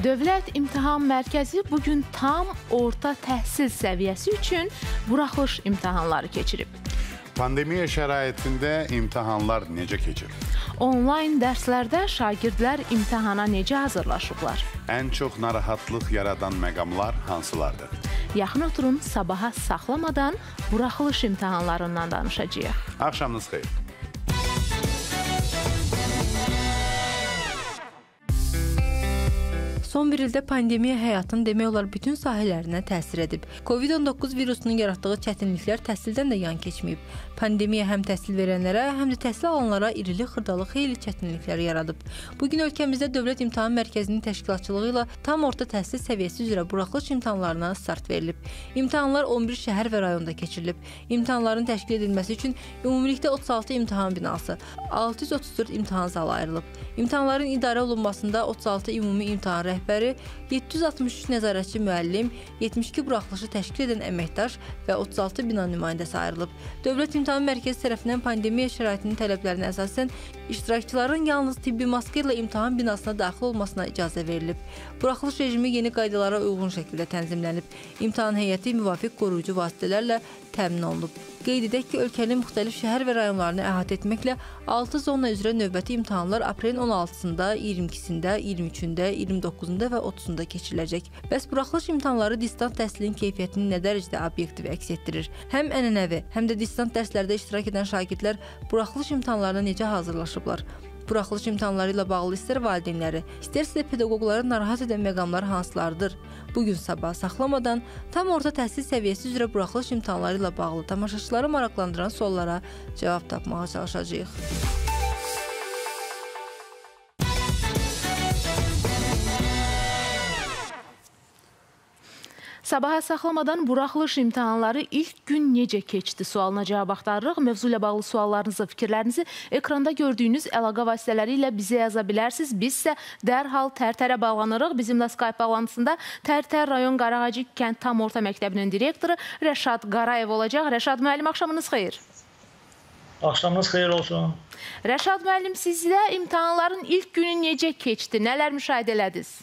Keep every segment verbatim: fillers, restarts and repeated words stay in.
Dövlət İmtahan Mərkəzi bugün tam orta təhsil səviyyəsi üçün buraxılış imtahanları keçirib. Pandemiya şəraitində imtahanlar necə keçir? Onlayn dərslərdə şagirdlər imtahana necə hazırlaşıblar? Ən çox narahatlıq yaradan məqamlar hansılardır? Yaxın oturun, sabaha saxlamadan buraxılış imtahanlarından danışacağıq. Axşamınız xeyir. Son bir ildə pandemiya həyatın demək olar bütün sahələrinə təsir edib. Covid on doqquz virusunun yaratdığı çətinliklər təhsildən də yan keçməyib. Pandemiya həm təhsil verənlərə, həm də təhsil alanlara irili xırdalı xeyli çətinliklər yaradıb. Bugün ölkəmizdə Dövlət İmtahan Mərkəzinin təşkilatçılığı ilə tam orta təhsil səviyyəsi üzrə buraxılış imtahanlarına start verilib. İmtahanlar on bir şəhər və rayonda keçirilib. İmtahanların təşkil edilməsi üçün ümumilikdə otuz altı imtahan binası, altı yüz otuz dörd imtahan zalı ayrılıb. İmtahanların idarə olunmasında otuz altı ümumi imtahan rəhbəri, yeddi yüz altmış üç nəzarətçi müəllim, yetmiş iki buraxılışı təşkil edən əməkdaş və otuz altı bina nümayəndəsi ayrılıb. Dövlət İmtahan Mərkəzi tərəfindən pandemiya şəraitinin tələblərinə əsasən iştirakçıların yalnız tibbi maska ilə imtahan binasına daxil olmasına icazə verilib. Buraxılış rejimi yeni qaydalara uyğun şəkildə tənzimlənib. İmtahan heyəti müvafiq qoruyucu vasitələrlə təmin olunub. Qeyd edək ki, ölkənin müxtəlif şəhər və rayonlarını əhatə etməklə altı zona üzrə növbəti imtahanlar aprelin on altısında, iyirmi ikisində, iyirmi üçündə, iyirmi doqquzunda və otuzunda keçiriləcək. Bəs buraxılış imtahanları distant təhsilin keyfiyyətini nə dərəcədə obyektiv əks etdirir? Həm ənənəvi, həm də distant dərslərdə iştirak edən şagirdlər buraxılış imtahanlarına necə hazırlaşıblar? Buraxılış imtahanları ilə bağlı istər valideynləri, istərsə də pedaqoqları narahat edən məqamlar hansılardır? Bugün sabah saxlamadan tam orta təhsil səviyyəsi üzrə buraxılış imtahanları ilə bağlı tamaşaçıları maraqlandıran suallara cavab tapmağa çalışacağıq. Sabaha saxlamadan buraxılış imtahanları ilk gün necə keçdi sualına cavab axtarırıq. Mövzu ilə bağlı suallarınızı, fikirlərinizi ekranda gördüyünüz əlaqə vasitələri ilə bizə yaza bilərsiniz. Biz isə dərhal Tərtərə bağlanırıq. Bizimlə Skype bağlantısında Tərtər rayon Qarağacı kənd tam orta məktəbinin direktoru Rəşad Qarayev olacaq. Rəşad müəllim, axşamınız xeyir. Axşamınız xeyir olsun. Rəşad müəllim, sizdə imtahanların ilk günü necə keçdi? Nələr müşahidə elədiniz?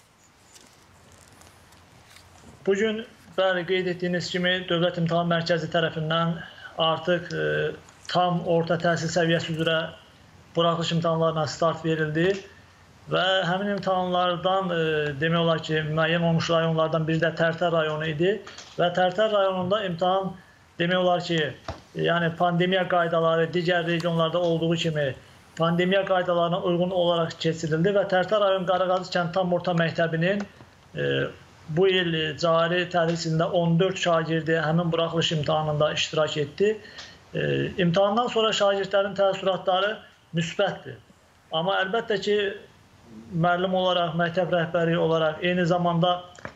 Bugün bəli qeyd etdiyiniz kimi Dövlət İmtahan Mərkəzi tərəfindən artıq e, tam orta təhsil səviyyəsi üzrə buraxılış imtahanlarına start verildi və həmin imtahanlardan e, demək olar ki, müəyyən olmuş rayonlardan biri də Tərtər rayonu idi və Tərtər rayonunda imtahan demək olar ki, yəni pandemiya qaydaları digər regionlarda olduğu kimi pandemiya qaydalarına uyğun olaraq keçirildi və Tərtər rayon Qarağacı kənd tam orta məktəbinin e, bu il cari tədris ilində on dörd şagirdi həmin buraxılış imtahanında iştirak etdi. E, imtahandan sonra şagirdlərin təəssüratları müsbətdir. Amma əlbəttə ki, müəllim olaraq, məktəb rəhbəri olaraq, eyni zamanda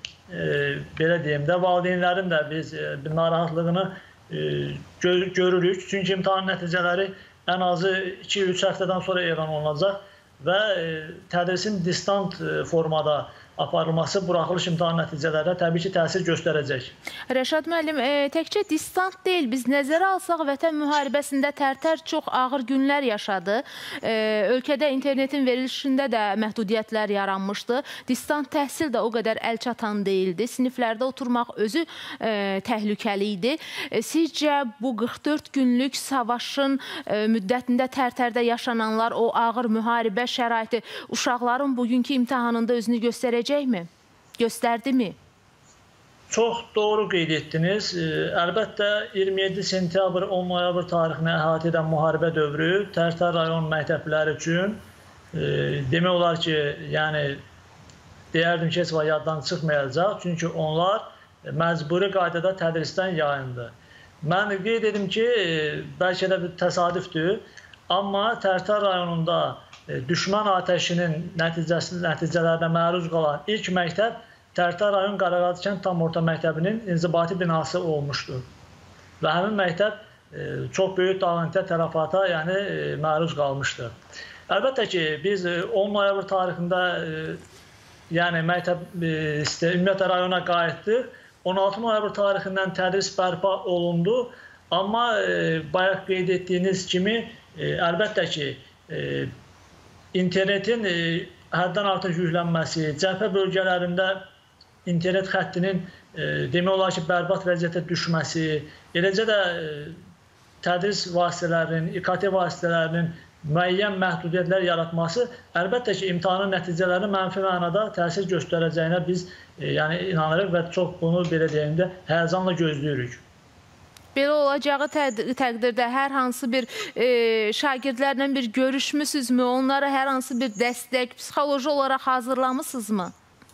e, belə deyim də, valideynlərin də biz e, narahatlığını e, gör görürük. Çünki imtahan nəticələri ən azı iki üç həftədən sonra elan olunacaq və e, tədrisin distant e, formada aparılması buraxılış imtahan nəticələrində təbii ki, təsir göstərəcək. Rəşad müəllim, e, təkcə distant deyil, biz nəzərə alsaq Vətən müharibəsində Tərtər çox ağır günlər yaşadı. E, ölkədə internetin verilişində də məhdudiyyətlər yaranmışdı. Distant təhsil də o qədər əlçatan deyildi. Siniflərdə oturmaq özü e, təhlükəli idi. E, sizcə bu qırx dörd günlük savaşın e, müddətində Tərtərdə yaşananlar, o ağır müharibə şəraiti uşaqların bugünkü imtahanında özünü göstərəcək mi? Göstərdi mi? Çox doğru qeyd etdiniz. Əlbəttə iyirmi yeddi sentyabr on noyabr tarixini əhatə edən müharibə dövrü Tərtər rayon məktəbləri üçün e, demək olar ki, yəni deyərdim ki, heç vaxt yaddan çıxmayacaq. Çünki onlar məcburi qaydada tədrisdən yayındı. Mən qeyd edim ki, bəlkə də bir təsadüfdür, amma Tərtər rayonunda düşmən atəşinin nəticəsi, nəticələrinə məruz qalan ilk məktəb Tərtər rayon Qarağacı kənd tam orta məktəbinin inzibati binası olmuşdur. Və həmin məktəb e, çox böyük dağıntıya, tələfata yəni, e, məruz qalmışdır. Əlbəttə ki, biz on noyabr tarixində e, yəni məktəb e, ümumiyyətlə rayona qayıtdıq. on altı noyabr tarixindən tədris bərpa olundu. Amma e, bayaq qeyd etdiyiniz kimi e, əlbəttə ki, e, internetin həddən artıq yüklənməsi, cəbhə bölgələrində internet xəttinin e, demək olar ki, bərbad vəziyyətə düşməsi, eləcə də e, tədris vasitələrinin, İ K T vasitələrinin müəyyən məhdudiyyətlər yaratması əlbəttə ki, imtahanın nəticələrinin mənfi mənada təsir göstərəcəyinə biz e, yəni inanırıq və çox bunu belə deyəndə həyəcanla gözləyirik. Belə olacağı təqdirdə hər hansı bir e, şagirdlərlə bir görüşmüsünüzmü? Onlara hər hansı bir dəstək, psixoloji olaraq hazırlamısınızmı?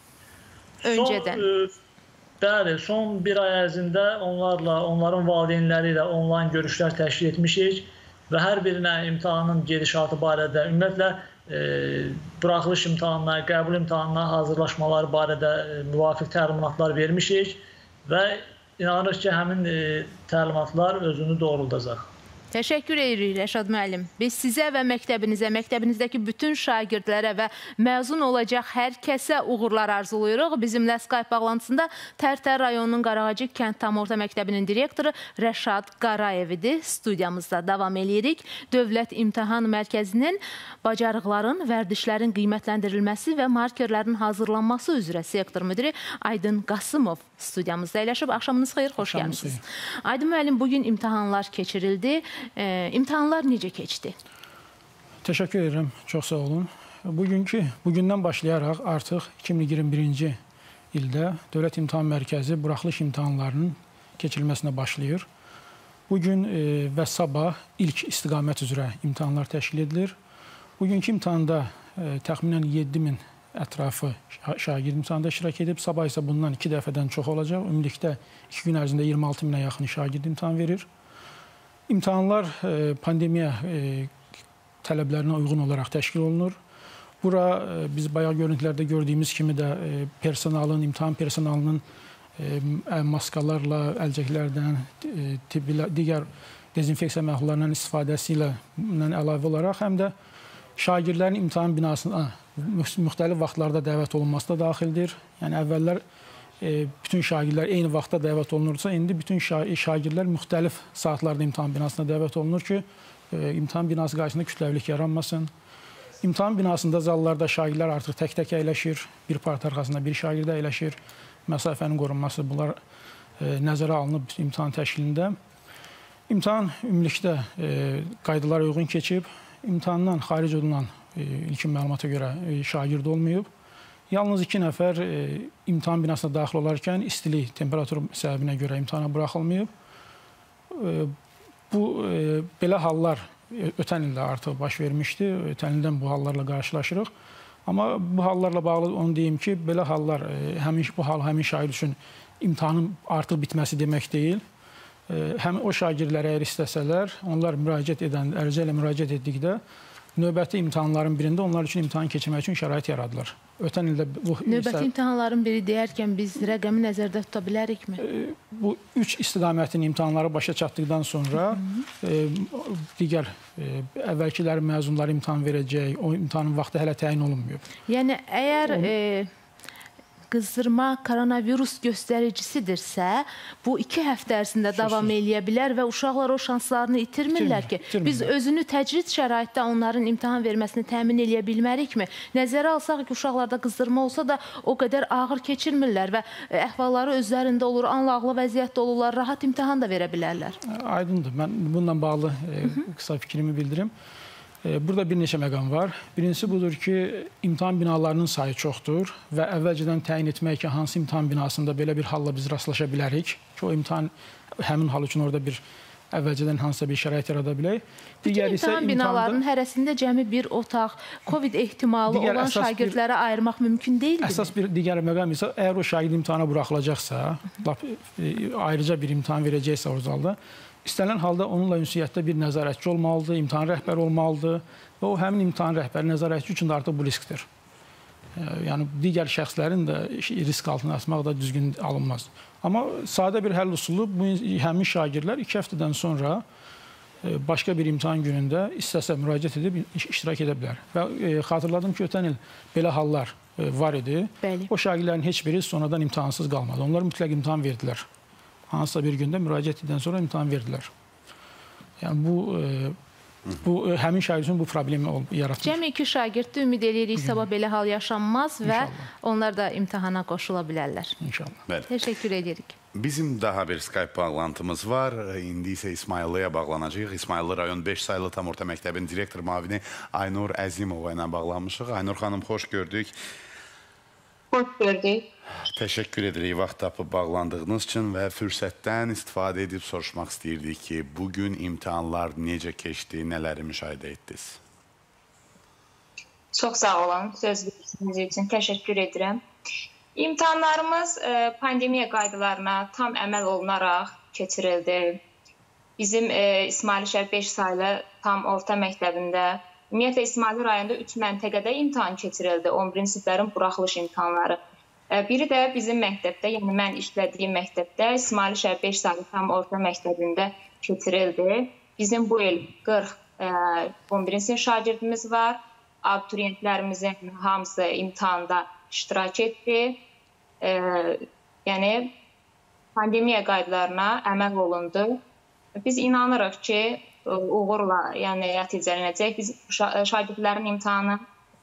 Öncədən. Son, e, bəli, son bir ay ərzində onlarla, onların valideynləri ilə onlayn görüşlər təşkil etmişik və hər birinə imtahanın gedişatı barədə, ümumiyyətlə e, buraxılış imtahanına, qəbul imtahanına hazırlaşmaları barədə e, müvafiq təlimatlar vermişik və İnanırıq ki, həmin e, təlimatlar özünü doğruldacaq. Təşəkkür edirik Rəşad müəllim. Biz sizə və məktəbinizə, məktəbinizdəki bütün şagirdlərə və məzun olacaq hər kəsə uğurlar arzuluyuruq. Bizimlə Skype bağlantısında Tərtər rayonunun Qarağacıq kənd tam orta məktəbinin direktoru Rəşad Qarayev idi. Studiyamızda davam edirik. Dövlət İmtahan Mərkəzinin bacarıqların, vərdişlərin qiymətləndirilməsi və markerlərin hazırlanması üzrə sektor müdiri Aydın Qasımov studiyamızda əyləşib. Axşamınız xeyir, xoş gəlmişsiniz. Aydın müəllim, bugün imtahanlar keçirildi. E, imtahanlar necə keçdi? Təşəkkür edirəm, çox sağ olun. Bugünkü, bugündən başlayaraq artıq iki min iyirmi birinci ildə Dövlət İmtahan Mərkəzi buraxılış imtahanlarının keçirilməsinə başlayır. Bugün e, və sabah ilk istiqamət üzrə imtahanlar təşkil edilir. Bugünkü imtahanda e, təxminən yeddi min ətrafı şagird imtahanda iştirak edib. Sabah isə bundan iki dəfədən çox olacaq. Ümumilikdə iki gün ərzində iyirmi altı minə yaxın şagird imtahan verir. İmtahanlar e, pandemiya e, tələblərinə uyğun olaraq təşkil olunur. Bura e, biz bayaq görüntülərdə gördüyümüz kimi də e, personalın, imtahan personalının e, maskalarla, əlcəklərdən, e, tibbi, digər dezinfeksiya məhlullarından istifadəsi ilə əlavə olaraq həm də şagirdlərin imtahan binasına müxtəlif vaxtlarda dəvət olunması da daxildir. Yəni əvvəllər e, bütün şagirdlər eyni vaxtda dəvət olunursa, indi bütün şagirdlər müxtəlif saatlarda imtahan binasına dəvət olunur ki, e, imtahan binası qarşısında kütləvilik yaranmasın. İmtahan binasında zallarda şagirdlər artıq tək-tək əyləşir, bir part arxasında bir şagird əyləşir. Məsafənin qorunması, bunlar e, nəzərə alınıb imtahan təşkilində. İmtahan ümumilikdə e, qaydalara uyğun keçib. İmtahandan xaric olunan e, ilkin məlumata görə e, şagird olmayıb. Yalnız iki nəfər e, imtahan binasına daxil olarkən istilik, temperatur səbəbinə görə imtahana buraxılmayıb. E, bu e, belə hallar ötən ildə artıq baş vermişdi. Ötən ildən bu hallarla qarşılaşırıq. Amma bu hallarla bağlı onu deyim ki, belə hallar, e, həmin, bu hal həmin şagird üçün imtahanın artıq bitməsi demək deyil. E, həm o şagirdlər əgər istəsələr, onlar müraciət edən, ərizə ilə müraciət etdikdə növbəti imtahanların birində onlar üçün imtahan keçirmək üçün şərait yaradılır. Ötən ildə bu növbəti imtahanların biri deyərkən biz rəqəmi nəzərdə tuta bilərikmi? Bu üç istiqamətin imtahanları başa çatdıqdan sonra e, digər e, əvvəlkilərin məzunları imtahan verəcək, o imtahanın vaxtı hələ təyin olunmuyor. Yəni əgər e, qızdırma koronavirus göstəricisidirsə, bu iki həftə ərzində davam eləyə bilər və uşaqlar o şanslarını itirmirlər ki, biz özünü təcrid şəraitdə onların imtahan verməsini təmin eləyə bilmərikmi? Nəzərə alsaq ki, uşaqlarda qızdırma olsa da o qədər ağır keçirmirlər və əhvalları özlərində olur, anlaqlı vəziyyətdə olurlar, rahat imtahan da verə bilərlər. Aydındır. Mən bununla bağlı e, qısa fikrimi bildirim. Burada bir neçə məqam var. Birincisi budur ki, imtahan binalarının sayı çoxdur və əvvəlcədən təyin etmək ki, hansı imtahan binasında belə bir halla biz rastlaşa bilərik ki, o imtahan həmin hal üçün orada bir əvvəlcədən hansısa bir şərait yarada bilək. Bütün imtahan binalarının hərəsində cəmi bir otaq, Covid ehtimalı olan şagirdlərə ayırmaq mümkün deyildir. Əsas bir digər məqam isə, əgər o şagird imtahana buraxılacaqsa, ayrıca bir imtahan verəcəksə o zalda, İstənilən halda onunla ünsiyyətdə bir nəzarətçi olmalıdır, imtahan rəhbəri olmalıdır və o həmin imtahan rəhbəri nəzarətçi üçün də artıq bu riskdir. Yəni, digər şəxslərin də risk altına atmaq da düzgün alınmaz. Amma sadə bir həll usulu, bu həmin şagirdlər iki həftədən sonra başqa bir imtahan günündə istəsə müraciət edib iştirak edə bilər. Və xatırladım ki, ötən il belə hallar var idi. Bəli. O şagirdlərin heç biri sonradan imtahansız qalmadı. Onlar mütləq imtahan verdilər. Hansısa bir gündə müraciət edən sonra imtahan verdilər. Yəni bu e, Bu həmin şagird üçün bu problemi yaratmır. Cəmi iki şagirddə ümid edirik sabah belə hal yaşanmaz və onlar da imtahana qoşula bilərlər. İnşallah. Bəli. Təşəkkür edirik. Bizim daha bir Skype bağlantımız var. İndi isə İsmayıllıya bağlanacağıq. İsmayıllı rayon beş saylı tam orta məktəbin direktor müavini Aynur Əzimova ilə bağlanmışıq. Aynur xanım, xoş gördük. Xoş gördük. Təşəkkür edirik vaxt tapıb bağlandığınız üçün və fürsətdən istifadə edib soruşmaq istəyirdik ki, bugün imtahanlar necə keçdi, nələri müşahidə etdiniz? Çox sağ olun, söz verdiyiniz üçün təşəkkür edirəm. İmtahanlarımız pandemiya qaydalarına tam əməl olunaraq keçirildi. Bizim İsmail Şərif beş saylı tam orta məktəbində, ümumiyyətlə İsmail rayonunda üç məntəqədə imtahan keçirildi, on birinci siniflərin buraxılış imtahanları. Biri də bizim məktəbdə, yəni mən işlədiyim məktəbdə İsmail Şərif beş saylı tam orta məktəbində keçirildi. Bizim bu il qırx on birinci sinif şagirdimiz var. Abituriyentlərimizin hamısı imtahanda iştirak etdi. E, yəni, pandemiya qaydalarına əməl olundu. Biz inanırıq ki, uğurla yəni, nəticələnəcək. Biz şagirdlərin imtahanı.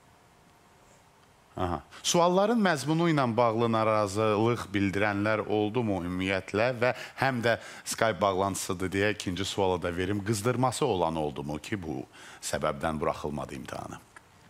Aha. Sualların məzmunu ilə bağlı narazılıq bildirənlər oldu mu ümumiyyətlə və həm də Skype bağlantısıdır deyə ikinci suala da verim. Qızdırması olan oldu mu ki, bu səbəbdən buraxılmadı imtahanı?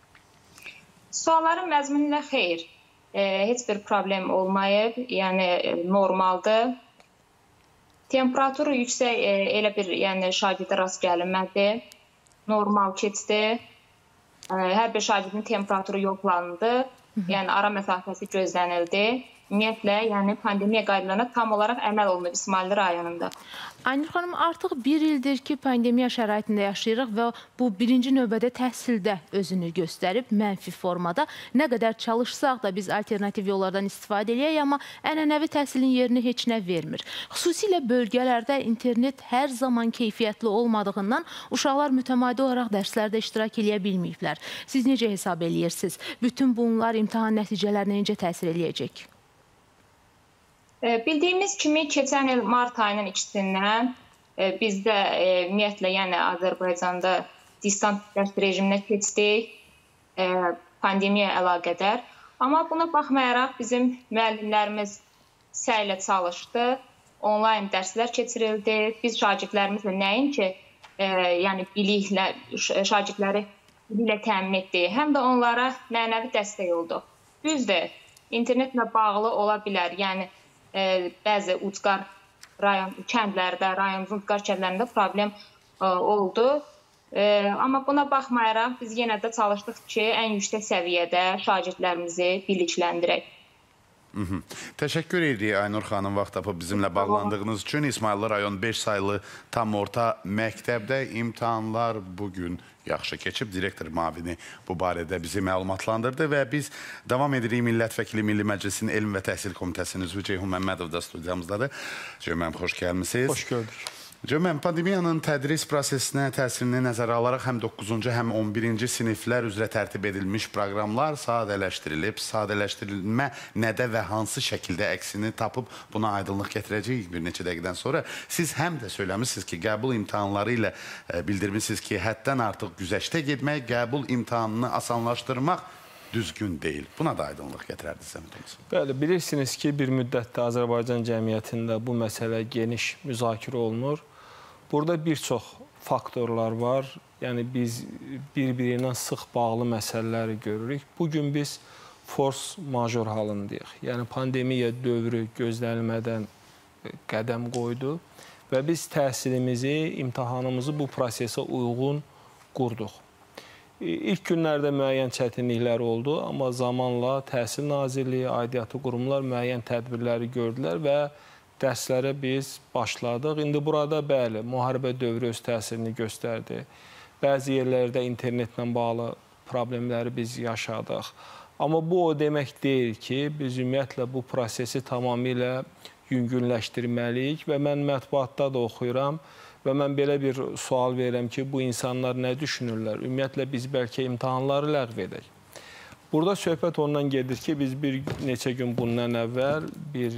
Sualların məzmunu ilə xeyr. E, heç bir problem olmayıb, yəni normaldır. Temperaturu yüksək e, elə bir yəni, şagirdə rast gəlinmədi. Normal keçdi. E, hər bir şagirdin temperaturu yoxlanıldı. Yəni ara məsafəsi gözlənildi. Ümumiyyətlə, yəni pandemiya qaydalarına tam olaraq əməl olunub İsmail rayonunda. Aynur xanım, artıq bir ildir ki, pandemiya şəraitində yaşayırıq və bu birinci növbədə təhsildə özünü göstərib mənfi formada. Nə qədər çalışsaq da biz alternativ yollardan istifadə edək, amma ənənəvi təhsilin yerini heç nə vermir. Xüsusilə bölgələrdə internet hər zaman keyfiyyətli olmadığından uşaqlar mütəmadi olaraq dərslərdə iştirak edə bilməyiblər. Siz necə hesab edirsiniz? Bütün bunlar imtahan nəticələrinə necə təsir edəcək? Bildiyimiz kimi, keçən il mart ayının ikisindən bizdə ümumiyyətlə, yəni Azərbaycanda distant dərs rejiminə keçdik pandemiya əlaqədar. Amma buna baxmayaraq bizim müəllimlərimiz səylə çalışdı, onlayn dərslər keçirildi. Biz şagirdlərimizlə nəinki, yəni biliklə, şagirdləri biliklə təmin etdik, həm də onlara mənəvi dəstək oldu. Düzdür, internetlə bağlı ola bilər, yəni E, bəzi ucqar rayon, kəndlərdə, rayonumuzun ucqar kəndlərində problem e, oldu. E, amma buna baxmayaraq biz yenə də çalışdıq ki, ən yüksək səviyyədə şagirdlərimizi bilikləndirək. Hı -hı. Təşəkkür edirik Aynur xanım vaxt tapıb bizimlə bağlandığınız üçün. İsmayıllı rayon beş saylı tam orta məktəbdə imtahanlar bugün yaxşı keçib. Direktor müavini bu barədə bizi məlumatlandırdı və biz davam edirik. Millət Vəkili Milli Məclisin Elm və Təhsil Komitəsinin üzvü Ceyhun Məmmədov da studiyamızdadır. Ceyhun mənim, xoş gəlmişsiniz. Xoş gördük. Ceyhun mənim, pandemiyanın tədris prosesinə təsirini nəzərə alaraq həm doqquzuncu, həm on birinci siniflər üzrə tərtib edilmiş proqramlar sadələşdirilib. Sadələşdirilmə nədə və hansı şəkildə əksini tapıb buna aydınlıq gətirəcəyik bir neçə dəqiqədən sonra. Siz həm də söyləmişsiniz ki, qəbul imtahanları ilə bildirmişsiniz ki, həddən artıq güzəştə getmək, qəbul imtahanını asanlaşdırmaq düzgün deyil. Buna da aydınlıq gətirərdiniz zəhmətiniz. Bəli, bilirsiniz ki, bir müddətdə Azərbaycan cəmiyyətində bu məsələ geniş müzakirə olunur. Burada bir çox faktorlar var. Yəni, biz bir-birindən sıx bağlı məsələləri görürük. Bugün biz force major halındayıq. Yəni, pandemiya dövrü gözlənilmədən qədəm qoydu və biz təhsilimizi, imtahanımızı bu prosesə uyğun qurduq. İlk günlərdə müəyyən çətinliklər oldu, amma zamanla Təhsil Nazirliyi, aidiyyatı qurumlar müəyyən tədbirləri gördülər və dərslərə biz başladıq. İndi burada, bəli, müharibə dövrü öz təsirini göstərdi. Bəzi yerlərdə internetlə bağlı problemləri biz yaşadıq. Amma bu o demək deyil ki, biz ümumiyyətlə bu prosesi tamamilə yüngünləşdirməliyik və mən mətbuatda da oxuyuram. Və mən belə bir sual verirəm ki, bu insanlar nə düşünürlər? Ümumiyyətlə, biz bəlkə imtahanları ləğv edək. Burada söhbət ondan gedir ki, biz bir neçə gün bundan əvvəl bir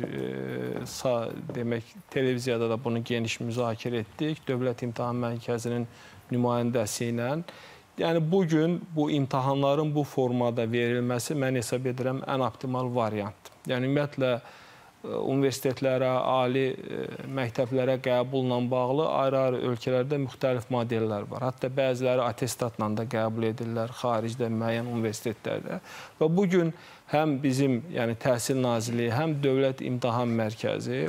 e, demək, televiziyada da bunu geniş müzakirə etdik. Dövlət İmtahan Mərkəzinin nümayəndəsi ilə. Yəni bugün bu imtahanların bu formada verilməsi mən hesab edirəm ən optimal variantdır. Yəni ümumiyyətlə universitetlərə, ali məktəblərə qəbulla bağlı ayrı-ayrı ölkələrdə müxtəlif modellər var. Hətta bəziləri atestatla da qəbul edirlər xaricdə müəyyən universitetlərdə. Və bugün həm bizim, yəni Təhsil Nazirliyi, həm Dövlət İmtahan Mərkəzi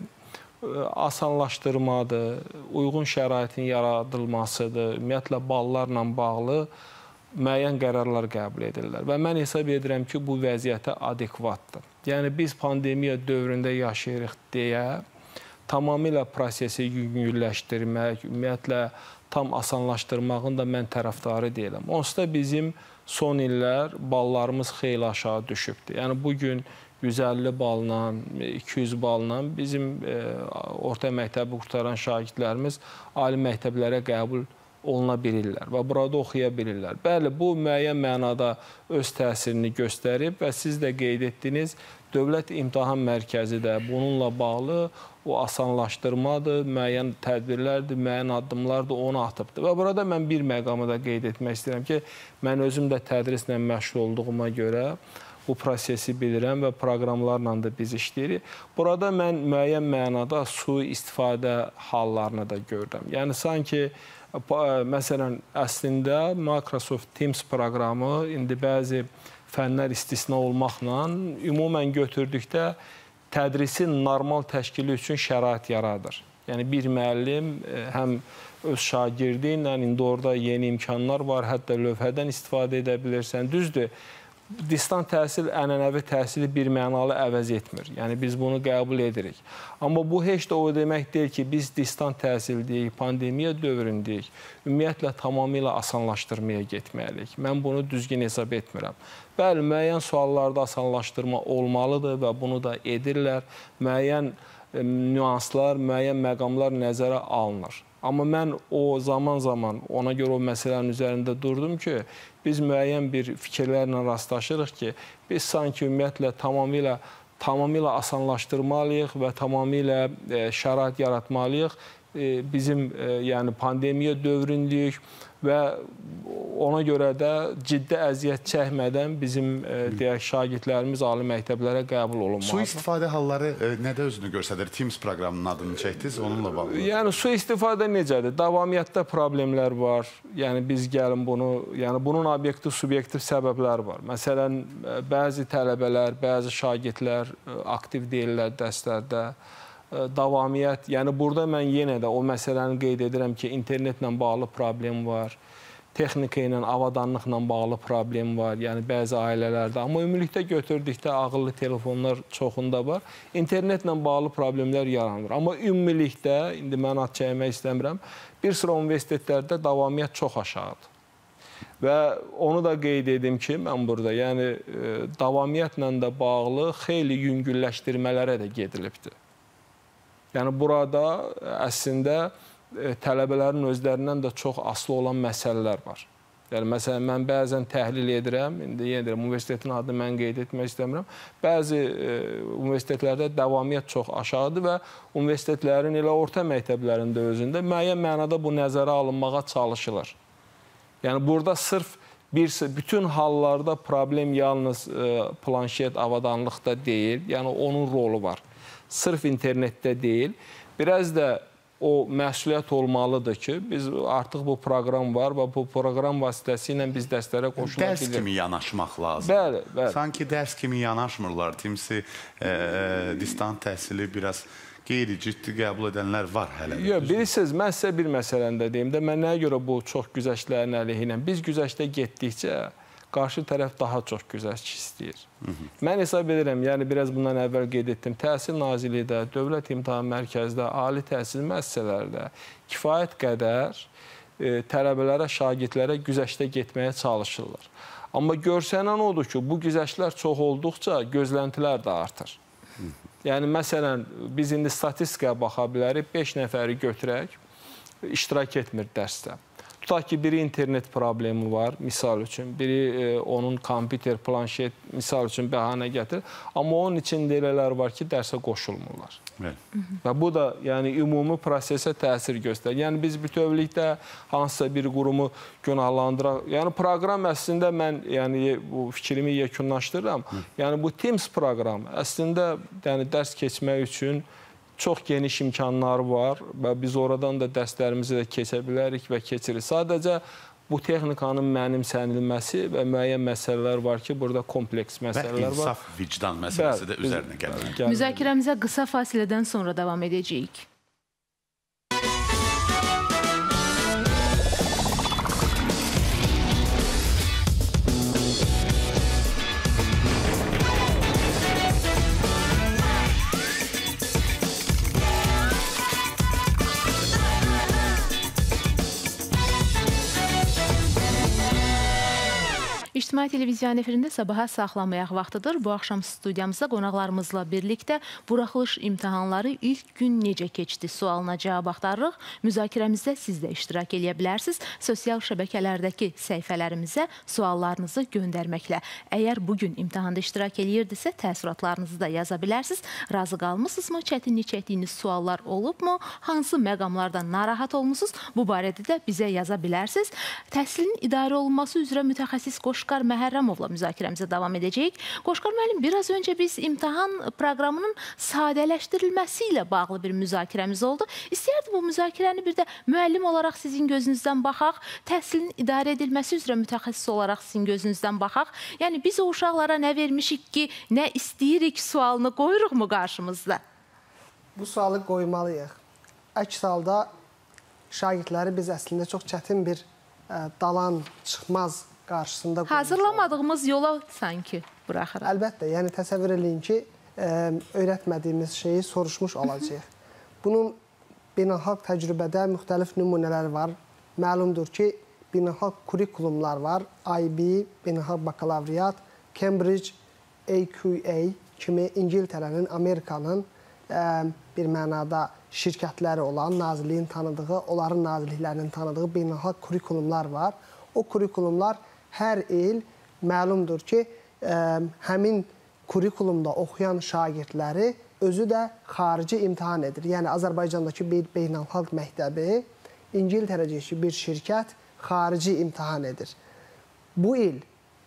asanlaşdırmadır, uyğun şəraitin yaradılmasıdır, ümumiyyətlə ballarla bağlı müəyyən qərarlar qəbul edirlər. Və mən hesab edirəm ki, bu vəziyyətə adekvatdır. Yəni, biz pandemiya dövründə yaşayırıq deyə tamamilə prosesi yüngülləşdirmək, ümumiyyətlə tam asanlaşdırmağın da mən tərəfdarı deyiləm. Onsuz da bizim son illər ballarımız xeyli aşağı düşübdür. Yəni, bugün yüz əlli balla, iki yüz balla bizim e, orta məktəbi qurtaran şagirdlərimiz ali məktəblərə qəbul oluna bilirlər və burada oxuya bilirlər. Bəli, bu müəyyən mənada öz təsirini göstərib və siz də qeyd etdiniz, Dövlət İmtahan Mərkəzi də bununla bağlı o asanlaşdırmadır, müəyyən tədbirlərdir, müəyyən addımlardır, onu atıbdır. Və burada mən bir məqamı da qeyd etmək istəyirəm ki, mən özüm də tədrislə məşğul olduğuma görə bu prosesi bilirəm və proqramlarla da biz işləyirik. Burada mən müəyyən mənada sui istifadə hallarını da görürəm. Yəni, sanki məsələn, əslində Microsoft Teams proqramı indi bəzi fənlər istisna olmaqla ümumən götürdükdə tədrisin normal təşkili üçün şərait yaradır. Yəni, bir müəllim həm öz şagirdi ilə indi orada yeni imkanlar var, hətta lövhədən istifadə edə bilirsən. Düzdür, distant təhsil ənənəvi təhsili bir mənalı əvəz etmir. Yəni, biz bunu qəbul edirik. Amma bu heç də o demək deyil ki, biz distant təhsil deyik, pandemiya dövründəyik, ümumiyyətlə tamamilə asanlaşdırmaya getməliyik. Mən bunu düzgün hesab etmirəm. Bəli, müəyyən suallarda asanlaşdırma olmalıdır və bunu da edirlər. Müəyyən nüanslar, müəyyən məqamlar nəzərə alınır. Amma mən o zaman-zaman ona görə o məsələnin üzərində durdum ki, biz müəyyən bir fikirlərlə rastlaşırıq ki, biz sanki ümumiyyətlə tamamilə, tamamilə asanlaşdırmalıyıq və tamamilə şərait yaratmalıyıq. Bizim yəni pandemiya dövründəyik və ona görə də ciddi əziyyət çəkmədən bizim deyək, şagirdlərimiz ali məktəblərə qəbul olunmalıdır. Su istifadə halları nədə özünü göstərir? Teams proqramının adını çəkdiniz, onunla bağlı. Yəni, su istifadə necədir? Davamiyyətdə problemlər var. Yəni, biz gəlin bunu, yəni bunun obyektiv, subyektiv səbəblər var. Məsələn, bəzi tələbələr, bəzi şagirdlər aktiv deyirlər dərslərdə. Davamiyyət, yəni burada mən yenə də o məsələni qeyd edirəm ki, internetlə bağlı problem var, texnika ilə, avadanlıqla bağlı problem var, yəni bəzi ailələrdə. Amma ümumilikdə götürdükdə ağıllı telefonlar çoxunda var, internetlə bağlı problemlər yaranır. Amma ümumilikdə, indi mən ad çəkmək istəmirəm, bir sıra universitetlərdə davamiyyət çox aşağıdır. Və onu da qeyd edim ki, mən burada, yəni davamiyyətlə də bağlı xeyli yüngülləşdirmələrə də gedilibdir. Yəni, burada əslində tələbələrin özlərindən də çox asılı olan məsələlər var. Yəni, məsələn, mən bəzən təhlil edirəm, indi yenə deyirəm, universitetin adını mən qeyd etmək istəmirəm. Bəzi universitetlərdə davamiyyət çox aşağıdır və universitetlərin elə orta məktəblərində özündə müəyyən mənada bu nəzərə alınmağa çalışılır. Yəni, burada sırf bir, bütün hallarda problem yalnız planşet, avadanlıqda deyil, yəni onun rolu var. Sırf internetdə deyil, biraz da o məsuliyyət olmalıdır ki, biz artıq bu proqram var və bu proqram vasitəsilə biz dərslərə qoşula bilir. Dərs kimi yanaşmaq lazım. Bəli, bəli. Sanki dərs kimi yanaşmırlar. Timsi, e, distant təhsili biraz qeyri-ciddi qəbul edənlər var hələ. Yox, bilirsiniz, mən sizə bir məsələndə deyim də, mən nəyə görə bu çox güzəştlərin əleyhinə, biz güzəştə getdikcə qarşı tərəf daha çox güzəştçi istəyir. Hı -hı. Mən hesab edirəm, yəni biraz bundan əvvəl qeyd etdim, Təhsil Nazirliyi də, Dövlət İmtahan Mərkəzdə, ali təhsil müəssisələrdə kifayət qədər e, tələbələrə, şagirdlərə güzəştə getməyə çalışırlar. Amma görsənən odur ki, bu güzəştlər çox olduqca gözləntilər də artır. Hı -hı. Yəni, məsələn, biz indi statistikaya baxa bilərik, beş nəfəri götürək, iştirak etmir dərsdə. Tutaq ki, biri internet problemi var, misal üçün. Biri e, onun kompüter, planşet, misal üçün bəhanə gətirir. Amma onun içində elələr var ki, dərsə qoşulmurlar. Evet. Və bu da yəni ümumi prosesə təsir göstərir. Yəni biz bütövlükdə hansısa bir qurumu günahlandıraq. Yəni proqram əslində mən yəni bu fikrimi yekunlaşdırıram. Hı. Yəni bu Teams proqramı əslində yəni dərs keçmək üçün çox geniş imkanları var və biz oradan da dərslərimizi də keçə bilərik və keçirik. Sadəcə bu texnikanın mənimsənilməsi və müəyyən məsələlər var ki, burada kompleks məsələlər var. Və insaf, vicdan məsələsi də üzərinə gəlir. Müzakirəmizə qısa fasilədən sonra davam edəcəyik. İctimai Televiziyanın efirində sabaha saxlamayaq vaxtıdır. Bu axşam studiyamızda qonaqlarımızla birlikdə buraxılış imtahanları ilk gün necə keçdi sualına cavab axtarırıq. Müzakirəmizdə siz də iştirak edə bilərsiniz. Sosial şəbəkələrdəki səhifələrimizə suallarınızı göndərməklə. Əgər bugün imtahanda iştirak edirdisə, təəssüratlarınızı da yaza bilərsiniz. Razı qalmısınızmı? Çətinlik çəkdiyiniz suallar olubmu? Hansı məqamlardan narahat olmusunuz? Bu barədə də bizə yaza bilərsiniz. Təhsilin idarə olunması üzrə mütəxəssis Qoşqar Məhərrəmovla müzakirəmizə davam edəcəyik. Qoşqar müəllim, biraz öncə biz imtahan proqramının sadələşdirilməsi ilə bağlı bir müzakirəmiz oldu. İstəyərdim bu müzakirəni bir də müəllim olaraq sizin gözünüzdən baxaq, təhsilin idarə edilməsi üzrə mütəxəssis olaraq sizin gözünüzdən baxaq. Yəni biz o uşaqlara nə vermişik ki, nə istəyirik sualını qoyuruqmu qarşımızda? Bu sualı qoymalıyıq. Əks halda şagirdləri biz əslində çox çətin bir ə, dalan çıxmaz qarşısında qoymuş. Hazırlamadığımız yola sanki buraxırıq. Əlbəttə, yəni təsəvvür eləyin ki, ə, öyrətmədiyimiz şeyi soruşmuş olacaq. Bunun beynəlxalq təcrübədə müxtəlif nümunələri var. Məlumdur ki, beynəlxalq kurikulumlar var. I B, beynəlxalq bakalavriyat, Cambridge, A Q A kimi İngiltərənin, Amerikanın ə, bir mənada şirkətləri olan, nazirliyin tanıdığı, onların nazirliklərinin tanıdığı beynəlxalq kurikulumlar var. O kurikulumlar hər il məlumdur ki, ə, həmin kurikulumda oxuyan şagirdləri özü də xarici imtahan edir. Yəni, Azərbaycandakı bir beynəlxalq məktəbi, İngiltərədəki bir şirkət xarici imtahan edir. Bu il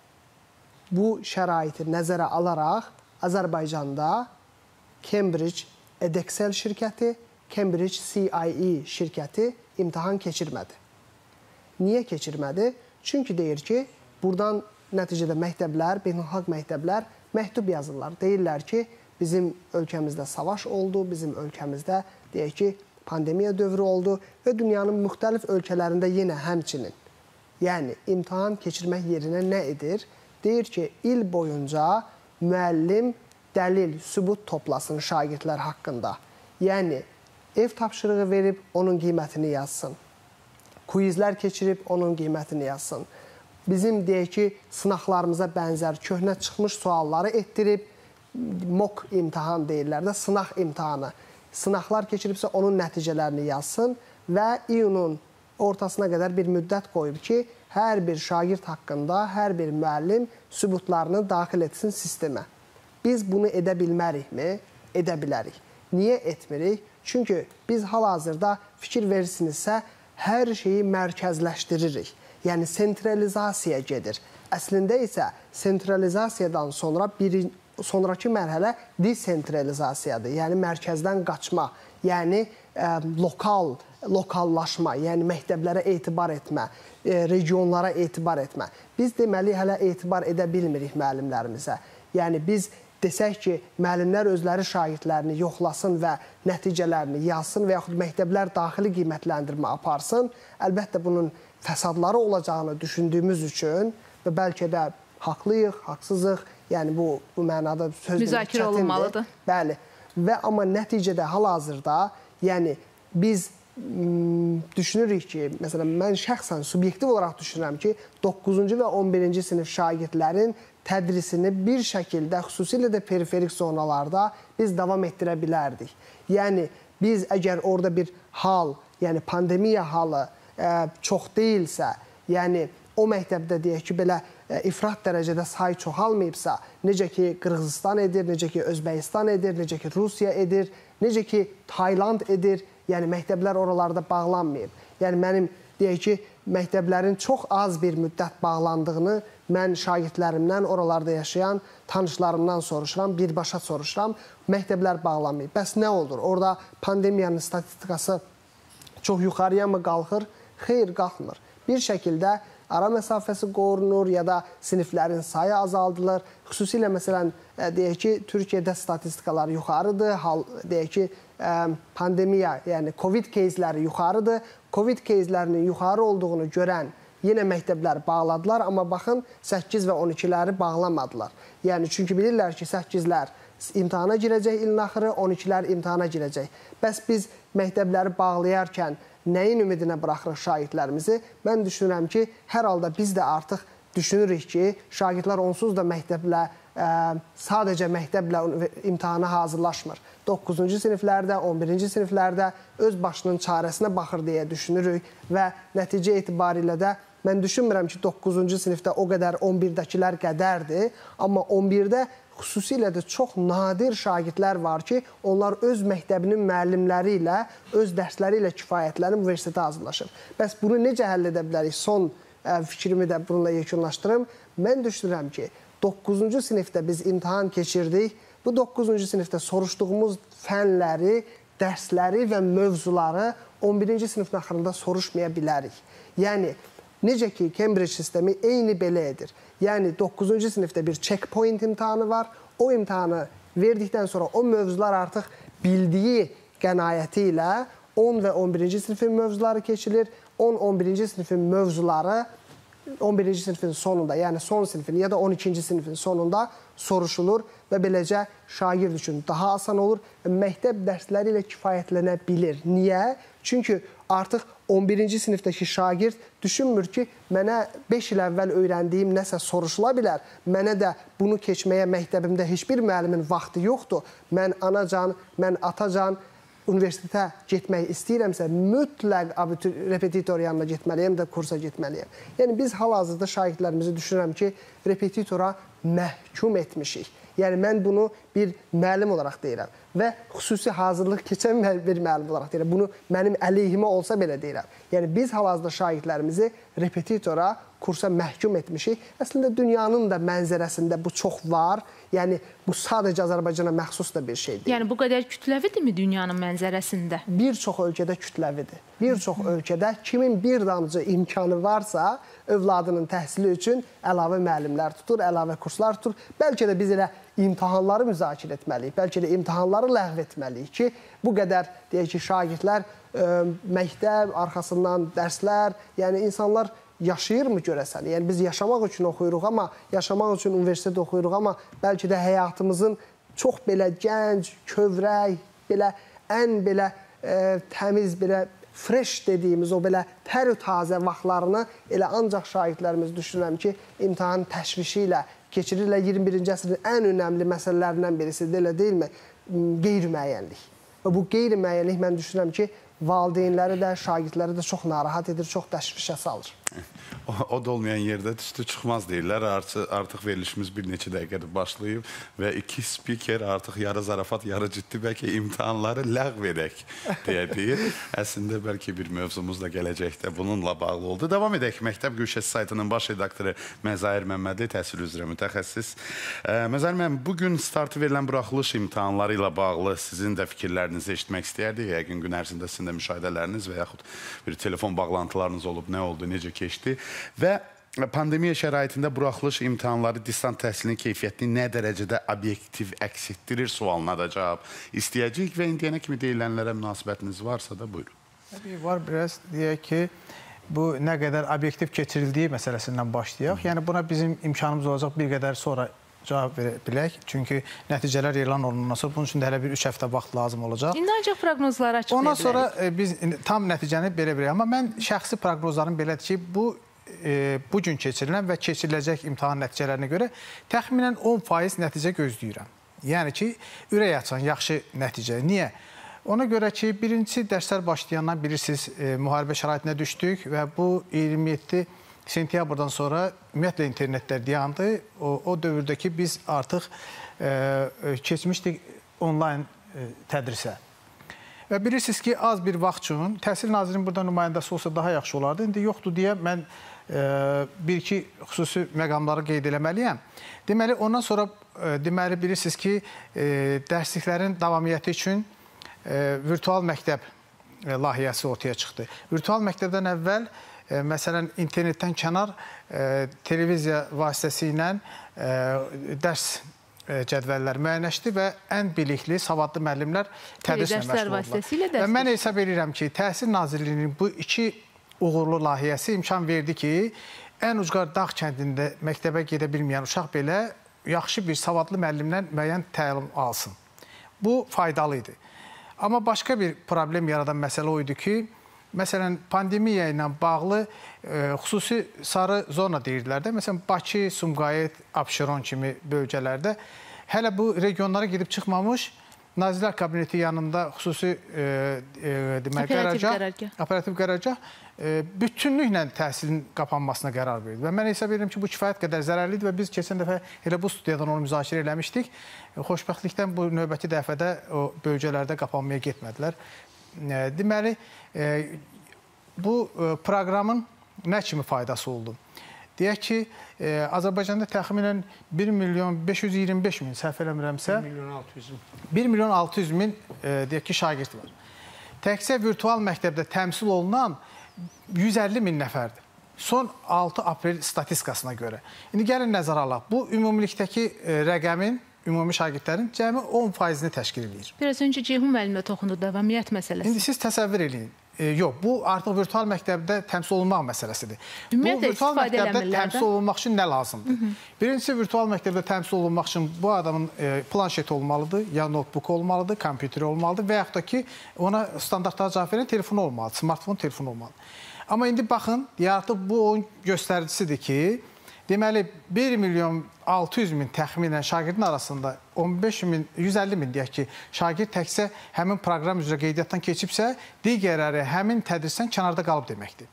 bu şəraiti nəzərə alaraq Azərbaycanda Cambridge Edexcel şirkəti, Cambridge C I E şirkəti imtahan keçirmədi. Niyə keçirmədi? Çünki deyir ki, buradan nəticədə məktəblər, beynəlxalq məktəblər məktub yazırlar. Deyirlər ki, bizim ölkəmizdə savaş oldu, bizim ölkəmizdə deyək ki, pandemiya dövrü oldu və dünyanın müxtəlif ölkələrində yenə həmçinin. Yəni, imtahan keçirmək yerinə nə edir? Deyir ki, il boyunca müəllim dəlil, sübut toplasın şagirdlər haqqında. Yəni, ev tapşırığı verib onun qiymətini yazsın. Quizlər keçirib onun qiymətini yazsın. Bizim deyək ki, sınaqlarımıza bənzər köhnə çıxmış sualları etdirib, mock imtahan deyirlər də, sınaq imtahanı. Sınaqlar keçiribsə onun nəticələrini yazsın və iyunun ortasına qədər bir müddət qoyub ki, hər bir şagird haqqında hər bir müəllim sübutlarını daxil etsin sistemə. Biz bunu edə bilmərikmi? Edə bilərik. Niyə etmirik? Çünki biz hal-hazırda fikir verirsinizsə, hər şeyi mərkəzləşdiririk. Yəni, sentralizasiya gedir. Əslində isə sentralizasiyadan sonra bir, sonraki mərhələ desentralizasiyadır. Yəni, mərkəzdən qaçma, yəni ə, lokal, lokallaşma, yəni məktəblərə etibar etmə, ə, regionlara etibar etmə. Biz deməli hələ etibar edə bilmirik müəllimlərimizə. Yəni, biz desək ki, müəllimlər özləri şagirdlərini yoxlasın və nəticələrini yazsın və yaxud məktəblər daxili qiymətləndirmə aparsın, əlbəttə bunun fəsadları olacağını düşündüyümüz üçün və bəlkə də haqlıyıq, haqsızıq, yəni bu, bu mənada söz müzakirə olunmalıdır. Bəli, və amma nəticədə hal-hazırda, yəni biz düşünürük ki, məsələn, mən şəxsən subyektiv olaraq düşünürəm ki, doqquzuncu və on birinci sinif şagirdlərin tədrisini bir şəkildə, xüsusilə də periferik zonalarda biz davam etdirə bilərdik. Yəni, biz əgər orada bir hal, yəni pandemiya halı çox deyilsə, yəni o məktəbdə deyək ki, belə ifrat dərəcədə sayı çoxalmayıbsa, necə ki Qırğızistan edir, necə ki Özbəkistan edir, necə ki Rusiya edir, necə ki Tayland edir, yəni məktəblər oralarda bağlanmayıb. Yəni mənim deyək ki, məktəblərin çox az bir müddət bağlandığını mən şagirdlərimdən, oralarda yaşayan tanışlarımdan soruşuram, birbaşa soruşuram, məktəblər bağlanmayıb. Bəs nə olur? Orada pandemiyanın statistikası çox yuxarıya mı qalxır? Xeyr, qalxmır. Bir şəkildə ara məsafəsi qorunur ya da siniflərin sayı azaldılır. Xüsusilə məsələn, deyək ki, Türkiyədə statistikalar yuxarıdır. Hal, deyək ki, pandemiya, yəni Covid кейsləri yuxarıdır. Covid кейslərinin yuxarı olduğunu görən yenə məktəblər bağladılar, amma baxın, səkkiz və on ikiləri bağlamadılar. Yəni, çünki bilirlər ki, səkkizlər imtahana girəcək ilin axırı, on ikilər imtahana girəcək. Bəs biz məktəbləri bağlayarkən nəyin ümidinə buraxırıq şagirdlərimizi? Mən düşünürəm ki, hər halda biz də artıq düşünürük ki, şagirdlər onsuz da məktəblə, ə, sadəcə məktəblə imtahana hazırlaşmır. doqquzuncu siniflərdə, on birinci siniflərdə öz başının çarəsinə baxır deyə düşünürük və nəticə etibarilə də mən düşünmürəm ki, doqquzuncu sinifdə o qədər on birdəkilər qədərdir, amma on birdə xüsusilə də çox nadir şagirdlər var ki, onlar öz məktəbinin müəllimləri ilə, öz dərsləri ilə kifayətlənib universitetə hazırlaşır. Bəs bunu necə həll edə bilərik? Son ə, fikrimi də bununla yekunlaşdırım. Mən düşünürəm ki, doqquzuncu sinifdə biz imtahan keçirdik. Bu doqquzuncu sinifdə soruşduğumuz fənləri, dərsləri və mövzuları on birinci sinifin axırında soruşmaya bilərik. Yəni, necə ki, Cambridge sistemi eyni belə edir. Yəni, doqquzuncu sinifdə bir checkpoint imtahanı var. O imtahanı verdikdən sonra o mövzular artıq bildiyi qənaəti ilə on və on birinci sinifin mövzuları keçilir. on on birinci sinifin mövzuları on birinci sinifin sonunda, yəni son sinifin ya da on ikinci sinifin sonunda soruşulur və beləcə şagird üçün daha asan olur və məktəb dərsləri ilə kifayətlənə bilir. Niyə? Çünki artıq on birinci sinifdəki şagird düşünmür ki, mənə beş il əvvəl öyrəndiyim nəsə soruşula bilər. Mənə də bunu keçməyə məktəbimdə heç bir müəllimin vaxtı yoxdur. Mən anacan, mən atacan universitetə getmək istəyirəmsə, mütləq repetitor yanına getməliyəm də kursa getməliyəm. Yəni, biz hal-hazırda şagirdlərimizi düşünürəm ki, repetitora məhkum etmişik. Yəni, mən bunu bir müəllim olaraq deyirəm və xüsusi hazırlıq keçən bir müəllim olaraq deyirəm. Bunu mənim əleyhimə olsa belə deyirəm. Yəni, biz hal-hazırda şagirdlərimizi repetitora, kursa məhkum etmişik. Əslində, dünyanın da mənzərəsində bu çox var. Yəni, bu sadəcə Azərbaycana məxsus da bir şey deyil. Yəni, bu qədər kütləvidirmi dünyanın mənzərəsində? Bir çox ölkədə kütləvidir. Bir çox ölkədə kimin bir damcı imkanı varsa, övladının təhsili üçün əlavə müəllimlər tutur, əlavə kurslar tutur. Bəlkə də biz elə imtahanları müzakirə etməliyik, bəlkə də imtahanları ləğv etməliyik ki, bu qədər, deyək ki, şagirdlər, ə, məktəb, arxasından dərslər, yəni insanlar yaşayırmı görəsən? Yəni, biz yaşamaq üçün oxuyuruq, amma yaşamaq üçün universitet oxuyuruq, amma bəlkə də həyatımızın çox belə gənc, kövrək, belə ən belə ə, təmiz, belə fresh dediyimiz o belə tər-ü tazə vaxtlarını elə ancaq şagirdlərimiz düşünürəm ki, imtahan təşvişi ilə keçirirlər. iyirmi birinci əsrin ən önəmli məsələlərindən birisidir, elə deyilmi? Qeyri-müəyyənlik. Və bu qeyri-müəyyənlik mən düşünürəm ki, valideynləri də, şagirdləri də çox narahat edir, çox təşvişə salır. O, o da olmayan yerdə üstü çıxmaz deyirlər. Artıq, artıq verilişimiz bir neçə dəqiqədir başlayıb və iki spiker artıq yarı zarafat, yarı ciddi bəlkə imtahanları ləğv edək deyə deyir. Əslində bəlkə bir mövzumuz da gələcəkdə bununla bağlı oldu. Davam edək. Məktəb Güşəsi saytının baş redaktoru Məzahir Məmmədli, təhsil üzrə mütəxəssis. Məzahir müəllim, bugün startı verilən buraxılış imtahanları ilə bağlı sizin də fikirlərinizi eşitmək istəyərdik. Yəqin gün ərzində sizin də müşahidələriniz və yaxud bir telefon bağlantılarınız olub, nə oldu, necə keçdi və pandemiya şəraitində buraxılış imtahanları distant təhsilin keyfiyyətini nə dərəcədə obyektiv əks etdirir sualına da cavab istəyəcəyik və indiyənə kimi deyilənlərə münasibətiniz varsa da buyurun. Təbii var, biraz deyək ki, bu nə qədər obyektiv keçirildiyi məsələsindən başlayaq. Yəni buna bizim imkanımız olacaq bir qədər sonra cavab verə bilək. Çünki nəticələr elan olunandan sonra bunun üçün də hələ bir üç həftə vaxt lazım olacaq. İndi ancaq proqnozları açıqlaya bilərik. Ondan sonra e, biz tam nəticəni belə bilək. Amma mən şəxsi proqnozlarım belədir ki, bu e, bugün keçirilən və keçiriləcək imtahan nəticələrinə görə təxminən on faiz nəticə gözləyirəm. Yəni ki, ürək açan yaxşı nəticə. Niyə? Ona görə ki, birincisi dərslər başlayandan bilirsiniz, e, müharibə şəraitinə düşdük və bu iyirmi yeddi sentyabrdan sonra ümumiyyətlə internetlər dayandı. O, o dövrdəki biz artıq e, keçmişdik onlayn e, tədrisə. Və bilirsiniz ki, az bir vaxt üçün Təhsil Nazirinin burada nümayəndəsi olsa daha yaxşı olardı. İndi yoxdur deyə mən e, bir-iki xüsusi məqamları qeyd eləməliyəm. Deməli, ondan sonra e, deməli bilirsiniz ki, e, dərsliklərin davamiyyəti üçün e, virtual məktəb e, layihəsi ortaya çıxdı. Virtual məktəbdən əvvəl e, məsələn, internetdən kənar e, televiziya vasitəsilə e, dərs cədvəllər müəyyənləşdi və ən bilikli, savadlı müəllimlər tədrislə məşğul oldular. Və mən hesab edirəm ki, Təhsil Nazirliyinin bu iki uğurlu layihəsi imkan verdi ki, ən ucqar dağ kəndində məktəbə gedə bilməyən uşaq belə yaxşı bir savadlı müəllimdən müəyyən təlim alsın. Bu faydalı idi. Amma başqa bir problem yaradan məsələ o idi ki, məsələn, pandemiya ilə bağlı e, xüsusi sarı zona deyirdilər də. Məsələn, Bakı, Sumqayıt, Abşeron kimi bölgələrdə hələ bu regionlara gedib çıxmamış Nazirlər Kabineti yanında xüsusi e, e, demək, qərargah, qərargah. operativ qərargah e, bütünlüklə təhsilin qapanmasına qərar verdi. Və mən hesab edirəm ki, bu kifayət qədər zərərlidir və biz keçən dəfə elə bu studiyadan onu müzakirə eləmişdik. E, xoşbəxtlikdən bu növbəti dəfədə o bölgələrdə qapanmaya getmədilər. E, deməli, e, bu e, proqramın nə kimi faydası oldu? Deyək ki, e, Azərbaycanda təxminən bir milyon beş yüz iyirmi beş min, səhv eləmirəmsə, bir milyon altı yüz min e, deyək ki, şagird var. Təkcə virtual məktəbdə təmsil olunan yüz əlli min nəfərdir. Son altı aprel statistikasına görə. İndi gəlin nəzərə alaq. Bu, ümumilikdəki e, rəqəmin, ümumi şagirdlərin cəmi on faizini təşkil edir. Biraz öncə Ceyhun müəllimlə toxundu, davamiyyət məsələsi. İndi siz təsəvvür edin. E, yox, bu artıq virtual məktəbdə təmsil olunmaq məsələsidir. Ümumiyyətlə, bu virtual məktəbdə eləmirlər təmsil olunmaq üçün nə lazımdır? Hı -hı. Birincisi, virtual məktəbdə təmsil olunmaq üçün bu adamın e, planşeti olmalıdır, ya notebook olmalıdır, kompüteri olmalıdır və yaxud da ki, ona standartlara cavab verən telefonu olmalıdır, smartfon telefonu olmalıdır. Amma indi baxın, artıq bu onun göstəricisidir ki, deməli, bir milyon altı yüz min təxminən şagirdin arasında on beş min, yüz əlli min deyək ki, şagird təkcə həmin proqram üzrə qeydiyyatdan keçibsə, digərləri həmin tədrisdən kənarda qalıb deməkdir.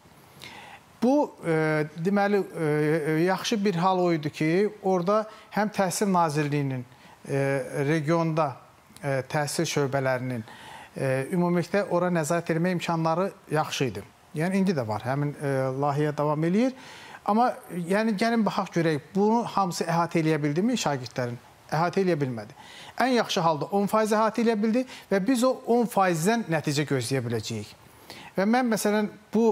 Bu, e, deməli, e, yaxşı bir hal o idi ki, orada həm Təhsil Nazirliyinin e, regionda e, təhsil şöbələrinin e, ümumilikdə ora nəzarət etmə imkanları yaxşı idi. Yəni, indi də var, həmin e, layihə davam edir. Amma yəni gəlin baxaq görək, bunu hamısı əhatə eləyə bildi mi şagirdlərin? Əhatə eləyə bilmədi. Ən yaxşı halda on faiz əhatə eləyə bildi və biz o on faizdən nəticə gözləyə biləcəyik. Və mən məsələn bu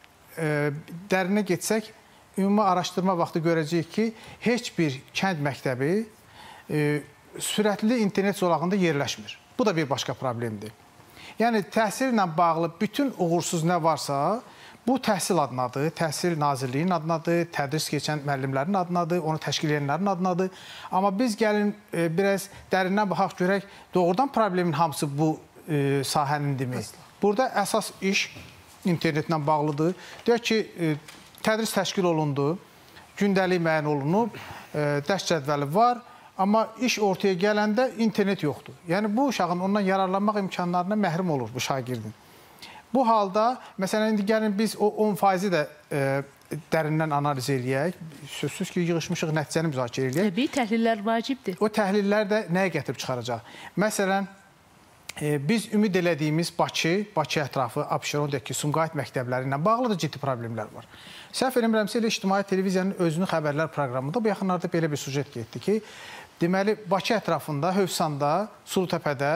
e, dərinə getsək, ümumi araşdırma vaxtı görəcəyik ki, heç bir kənd məktəbi e, sürətli internet zolağında yerləşmir. Bu da bir başqa problemdir. Yəni təhsillə bağlı bütün uğursuz nə varsa, bu təhsil adınadır, Təhsil Nazirliyinin adınadır, tədris keçən müəllimlərin adınadır, onu təşkil edənlərin adınadır. Amma biz gəlin e, biraz dərindən baxaq görək, doğrudan problemin hamısı bu e, sahənindimi? Burada əsas iş internetlə bağlıdır. Deyək ki, e, tədris təşkil olundu, gündəlik müəyyən olunub, e, dərs cədvəli var, amma iş ortaya gələndə internet yoxdur. Yəni bu uşağın ondan yararlanmaq imkanlarına məhrum olur bu şagirdin. Bu halda, məsələn, indi gəlin biz o on faizi də e, dərindən analiz eləyək. Sözsüz ki, yığışmışıq, nəticəni müzakirə eləyək. Təbii, təhlillər vacibdir. O təhlillər də nəyə gətirib çıxaracaq? Məsələn, e, biz ümid elədiyimiz Bakı, Bakı ətrafı, Abşeron, deyək ki, Sumqayıt məktəbləri ilə bağlı da ciddi problemlər var. Səhv eləmirəmsə, elə İctimai Televiziyanın özünün xəbərlər proqramında bu yaxınlarda belə bir sujet getdi ki, deməli, Bakı ətrafında, Hövsanda, Sulutəpədə,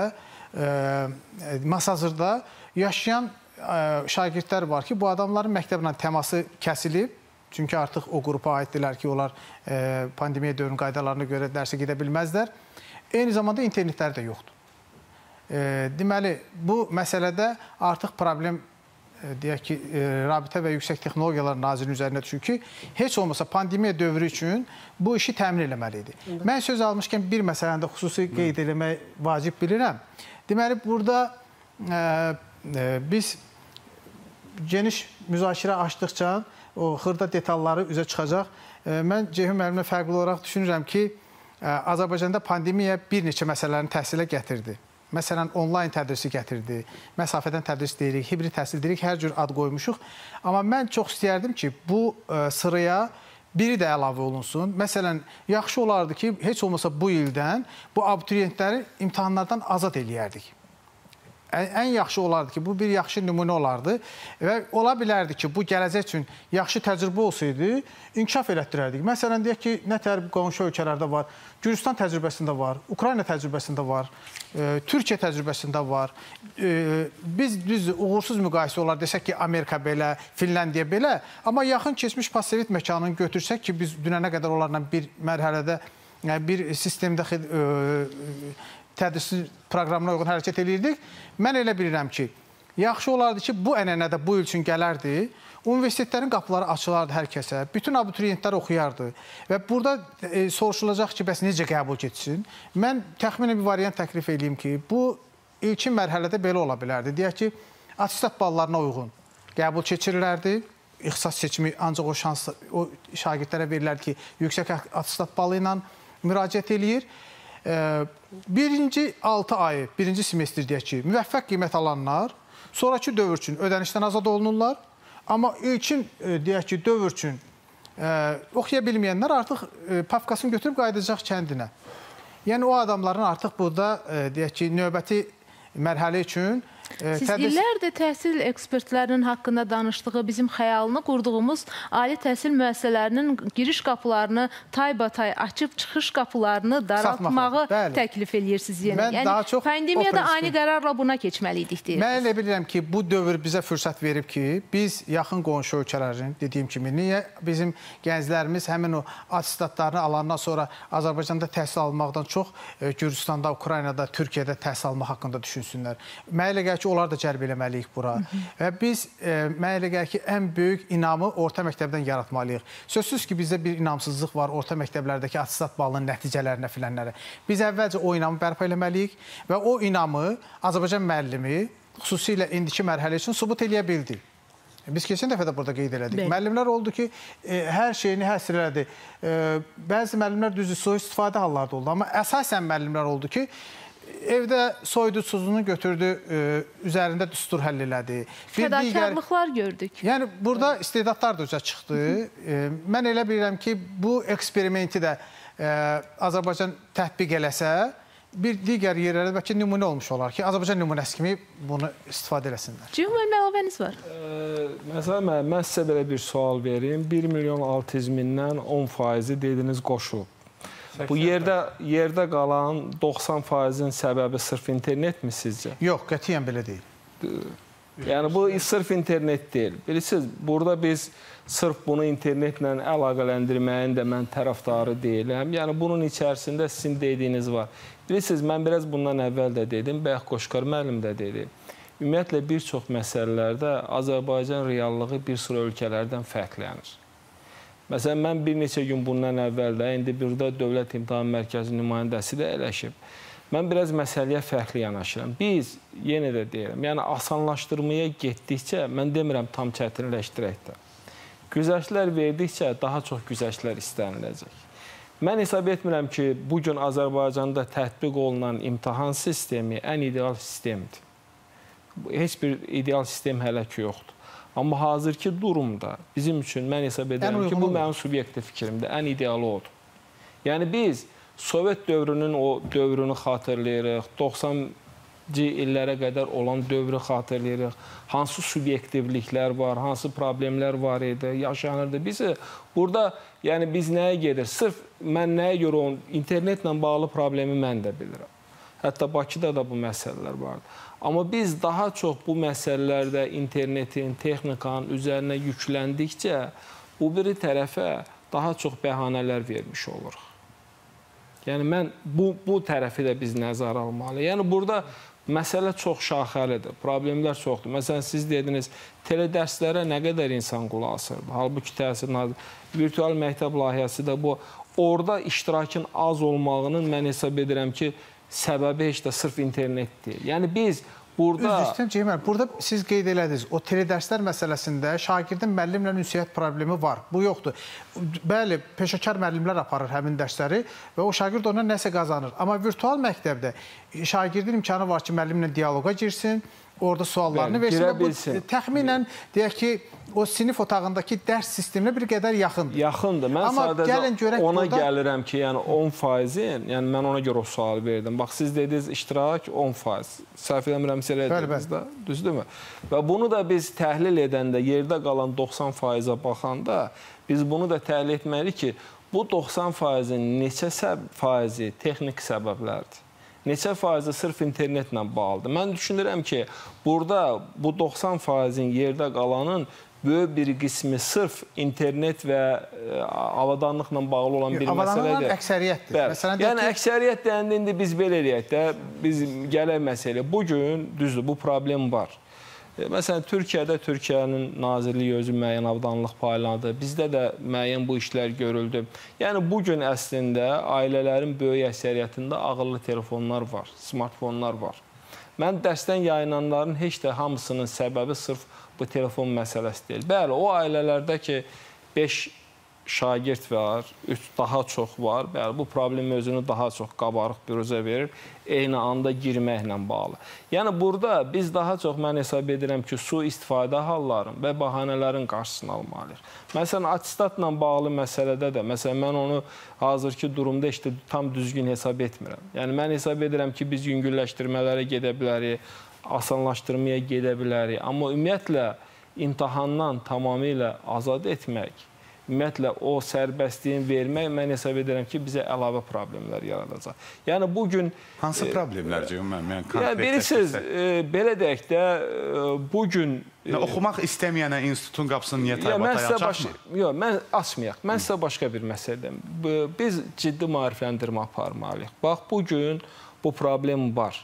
e, Masazırda yaşayan şagirdlər var ki, bu adamların məktəblə təması kəsilib. Çünki artıq o qrupa aiddirlər ki, onlar pandemiya dövrünün qaydalarına görə dərsə gedə bilməzlər. Eyni zamanda internetləri də yoxdur. Deməli, bu məsələdə artıq problem, deyək ki, Rabitə və Yüksək Texnologiyalar Nazirinin üzərinə düşür ki, heç olmasa pandemiya dövrü üçün bu işi təmin eləməli idi. Mən söz almışkən bir məsələndə xüsusi qeyd eləmək vacib bilirəm. Deməli, burada biz geniş müzakirə açdıqca o xırda detalları üzə çıxacaq. Mən Ceyhun müəllimlə fərqli olaraq düşünürəm ki, Azərbaycanda pandemiya bir neçə məsələlərini təhsilə gətirdi. Məsələn, onlayn tədrisi gətirdi, məsafədən tədris deyirik, hibrid təhsil deyirik, hər cür ad qoymuşuq. Amma mən çox istəyərdim ki, bu sıraya biri də əlavə olunsun. Məsələn, yaxşı olardı ki, heç olmasa bu ildən bu abituriyentləri imtahanlardan azad eləyərdik. Ən yaxşı olardı ki, bu bir yaxşı nümunə olardı və ola bilərdi ki, bu gələcək üçün yaxşı təcrübə olsaydı, inkişaf elətdirərdik. Məsələn, deyək ki, nə tər qonşu ölkələrdə var, Gürcistan təcrübəsində var, Ukrayna təcrübəsində var, e, Türkiyə təcrübəsində var. E, biz düz uğursuz müqayisə olar desək ki, Amerika belə, Finlandiya belə, amma yaxın keçmiş postsovet məkanını götürsək ki, biz dünənə qədər onlarla bir mərhələdə, bir sistemdə e, tədris proqramına uyğun hərəkət edirdik. Mən elə bilirəm ki, yaxşı olardı ki, bu ənənə də bu il üçün gələrdi. Universitetlərin qapıları açılardı hər kəsə. Bütün abituriyentlər oxuyardı. Və burada e, soruşulacaq ki, bəs necə qəbul keçsin? Mən təxminən bir variant təklif edeyim ki, bu ilkin mərhələdə belə ola bilərdi. Deyək ki, attestat ballarına uyğun qəbul keçirilərdi. İxtisas seçimi ancaq o şans o şagirdlərə verilərdi ki, yüksək attestat balı ilə müraciət eləyir. Birinci altı ayı, birinci semestr deyək ki, müvəffəq qiymət alanlar sonraki dövr üçün ödənişdən azad olunurlar. Amma ilkin, deyək ki, dövr üçün oxuya bilməyənlər artıq papkasını götürüb qayıdacaq kəndinə. Yəni, o adamların artıq burada, deyək ki, növbəti mərhələ üçün Siz illərdir təhsil ekspertlərinin haqqında danışdığı, bizim xəyalını qurduğumuz ali təhsil müəssisələrinin giriş qapılarını taybatay açıb çıxış qapılarını daraltmağı təklif edirsiniz yenə. Mən daha çox pandemiyada ani qərarla buna keçməliydik deyirsiniz. Mən elə bilirəm ki, bu dövr bizə fürsət verib ki, biz yaxın qonşu ölkələrin, dediyim kimi, niyə bizim gənclərimiz həmin o attestatlarını alandan sonra Azərbaycanda təhsil almaqdan çox Gürcistanda, Ukraynada, Türkiyədə təhsil almaq haqqında düşünsünlər. Mən elə gəlir ki, onlar da cəlb eləməliyik bura. Və biz, mənə elə gəlir ki, ən böyük inamı orta məktəbdən yaratmalıyıq. Sözsüz ki, bizdə bir inamsızlıq var orta məktəblərdəki attestat balının nəticələrinə filənlərə. Biz əvvəlcə o inamı bərpa eləməliyik və o inamı Azərbaycan müəllimi xüsusilə indiki mərhələ üçün sübut eləyə bildi. Biz keçən dəfə də burada qeyd elədik. Müəllimlər oldu ki, hər şeyini həsr elədi. Bəzi müəllimlər düzü sui-istifadə hallarda oldu, amma əsasən müəllimlər oldu ki, evdə soyuducusunu götürdü, üzərində düstur həll elədi. Fədakarlıqlar gördük. Yəni, burada istedadlar da üzə çıxdı. Mən elə bilirəm ki, bu eksperimenti də Azərbaycan tətbiq eləsə, bir digər yerlərdə bəlkə nümunə olmuş olar ki, Azərbaycan nümunəsi kimi bunu istifadə eləsinlər. Ceyhun müəllim, əlavəniz var. Məsələn, mən sizə belə bir sual verim. bir milyon altı yüz mindən on faizi dediniz qoşulub. Bu yerdə yerdə qalan doxsan faizin səbəbi sırf internetmi sizcə? Yox, qətiyyən belə deyil. Yəni, bu sırf internet deyil. Bilirsiniz, burada biz sırf bunu internetlə əlaqələndirməyin də mən tərəfdarı deyiləm. Yəni, bunun içərisində sizin dediyiniz var. Bilirsiniz, mən biraz bundan əvvəl də dedim, Bəyək Qoşqar müəllim də dedi. Ümumiyyətlə, bir çox məsələlərdə Azərbaycan reallığı bir sıra ölkələrdən fərqlənir. Məsələn, mən bir neçə gün bundan əvvəl də, indi burada Dövlət İmtahan Mərkəzi nümayəndəsi də eləşib. Mən biraz məsələyə fərqli yanaşıram. Biz, yenə də deyirəm, yəni asanlaşdırmaya getdikcə, mən demirəm tam çətinləşdirək də. Güzəştlər verdikcə daha çox güzəştlər istəniləcək. Mən hesab etmirəm ki, bugün Azərbaycanda tətbiq olunan imtahan sistemi ən ideal sistemdir. Heç bir ideal sistem hələ ki yoxdur. Amma hazırki durumda bizim üçün mən hesab edirəm ki, bu mənim subyektiv fikrimdir, ən idealı odur. Yəni biz Sovet dövrünün o dövrünü xatırlayırıq, doxsancı illərə qədər olan dövrü xatırlayırıq, hansı subyektivliklər var, hansı problemlər var idi, yaşanırdı. Biz burada, yəni biz nəyə gedir? Sırf mən nəyə görə onun internetlə bağlı problemi mən də bilirəm. Hətta Bakıda da bu məsələlər vardır. Amma biz daha çox bu məsələlərdə internetin, texnikanın üzərinə yükləndikcə bu biri tərəfə daha çox bəhanələr vermiş oluruq. Yəni, mən bu, bu tərəfi də biz nəzərə almalıyıq. Yəni, burada məsələ çox şaxəlidir, problemlər çoxdur. Məsələn, siz dediniz, teledərslərə nə qədər insan qulaq asırdı? Halbuki təhsil virtual məktəb layihəsi də bu. Orada iştirakın az olmağının mən hesab edirəm ki, səbəbi heç də sırf internet deyil. Yəni, biz burada... Üzr istəyirəm, Ceyhun, burada siz qeyd elədiniz, o teledərslər məsələsində şagirdin müəllimlə ünsiyyət problemi var. Bu yoxdur. Bəli, peşəkar müəllimlər aparır həmin dərsləri və o şagird ondan nəsə qazanır. Amma virtual məktəbdə şagirdin imkanı var ki, müəllimlə diyaloqa girsin, orada suallarını Bəli, versin. girə Bu bilsin. təxminən deyək ki, o sinif otağındakı dərs sisteminə bir qədər yaxındır. Yaxındır. Mən Amma sadəcə gəlin görək ona burada... gəlirəm ki, yəni on faizin, yəni mən ona görə o sualı verdim. Bax, siz dediniz iştirak on faiz. Səhv eləmirəmsə elə dediniz də, düzdürmü? Və bunu da biz təhlil edəndə, yerdə qalan doxsan faizə baxanda, biz bunu da təhlil etməliyik ki, bu doxsan faizin neçə faizi texniki səbəblərdir? Neçə faizi sırf internetlə bağlıdır? Mən düşünürəm ki, burada bu doxsan faizin yerdə qalanın böyük bir qismi sırf internet və avadanlıqla bağlı olan bir məsələdir. Avadanlıqla əksəriyyətdir. Məsələn, yəni, əksəriyyət deyəndə indi biz belə eləyək də, biz gələk məsələ. Bugün, düzdür, bu problem var. Məsələn, Türkiyədə Türkiyənin nazirliyi özü müəyyən avadanlıq payladı. Bizdə də müəyyən bu işlər görüldü. Yəni, bugün əslində ailələrin böyük əksəriyyətində ağıllı telefonlar var, smartfonlar var. Mən dərsdən yayınanların heç də hamısının səbəbi sırf bu telefon məsələsi deyil. Bəli, o ailələrdə ki, beş şagird var, üç daha çox var. Bəli, bu problem özünü daha çox qabarıq büruzə verir, eyni anda girməklə bağlı. Yəni, burada biz daha çox, mən hesab edirəm ki, su istifadə halların və bahanələrin qarşısını almalıyıq. Məsələn, atestatla bağlı məsələdə də, məsələn, mən onu hazırki durumda işte tam düzgün hesab etmirəm. Yəni, mən hesab edirəm ki, biz yüngülləşdirmələrə gedə bilərik, asanlaşdırmaya gedə bilərik. Amma ümumiyyətlə, imtahandan tamamilə azad etmək, ümumiyyətlə, o sərbəstliyin vermək, mən hesab edirəm ki, bizə əlavə problemlər yaradacaq. Yəni, bugün... Hansı problemlər deyim mən? Yəni, bilirsiniz, belə deyək də, bugün... Oxumaq istəməyənə institutun qapısını niyə taybatay açaqmı? Yox, mən açmayaq. Mən sizə başqa bir məsələdəyim. Biz ciddi maarifləndirmə aparmalıyıq. Bax, bugün bu problem var.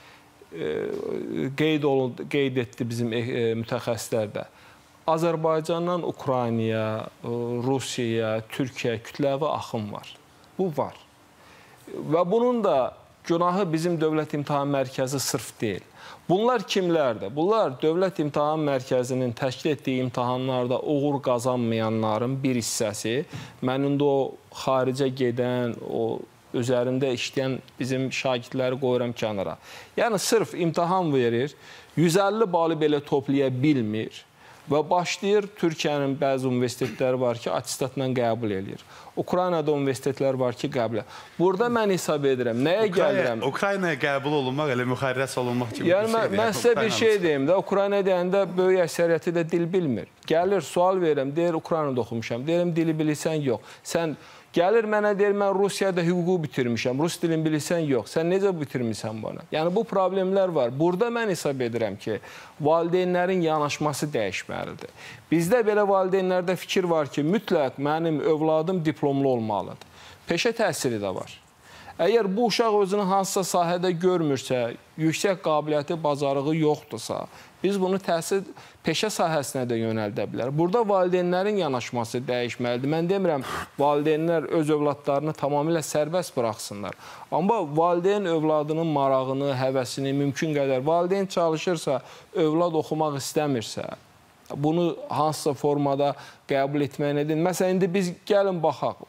Qeyd etdi bizim mütəxəssislər də. Azərbaycandan Ukraynaya, Rusiyaya, Türkiyəyə kütləvi axım var. Bu var. Və bunun da günahı bizim Dövlət İmtahan Mərkəzi sırf deyil. Bunlar kimlərdir? Bunlar Dövlət İmtahan Mərkəzinin təşkil etdiyi imtahanlarda uğur qazanmayanların bir hissəsi. Mənim də o xaricə gedən, o üzərində işləyən bizim şagirdləri qoyuram kənara. Yəni, sırf imtahan verir, yüz əlli balı belə toplaya bilmir. Və başlayır, Türkiyənin bəzi universitetləri var ki, atestatla qəbul edir. Ukraynada universitetlər var ki, qəbul edir. Burada mən hesab edirəm, nəyə gəlirəm? Ukraynaya qəbul olunmaq, elə müxərrəs olunmaq kimi bir şeydir. Yəni, mən sizə bir şey deyim də, Ukrayna deyəndə böyük əksəriyyəti də dil bilmir. Gəlir, sual verirəm, deyir, Ukraynada oxumuşam. Deyirəm, dili bilirsən, yox. Sən gəlir mənə deyir, mən Rusiyada hüququ bitirmişəm, Rus dilini bilirsən, yox. Sən necə bitirmişsən bunu? Yəni, bu problemlər var. Burada mən hesab edirəm ki, valideynlərin yanaşması dəyişməlidir. Bizdə belə valideynlərdə fikir var ki, mütləq mənim övladım diplomlu olmalıdır. Peşə təhsili də var. Əgər bu uşaq özünü hansısa sahədə görmürsə, yüksək qabiliyyəti, bacarığı yoxdursa, biz bunu təhsil peşə sahəsinə də yönəldə bilərik. Burada valideynlərin yanaşması dəyişməlidir. Mən demirəm, valideynlər öz övladlarını tamamilə sərbəst buraxsınlar. Amma valideyn övladının marağını, həvəsini mümkün qədər, valideyn çalışırsa, övlad oxumaq istəmirsə, bunu hansısa formada qəbul etmək nedir? Məsələn, indi biz gəlin baxaq,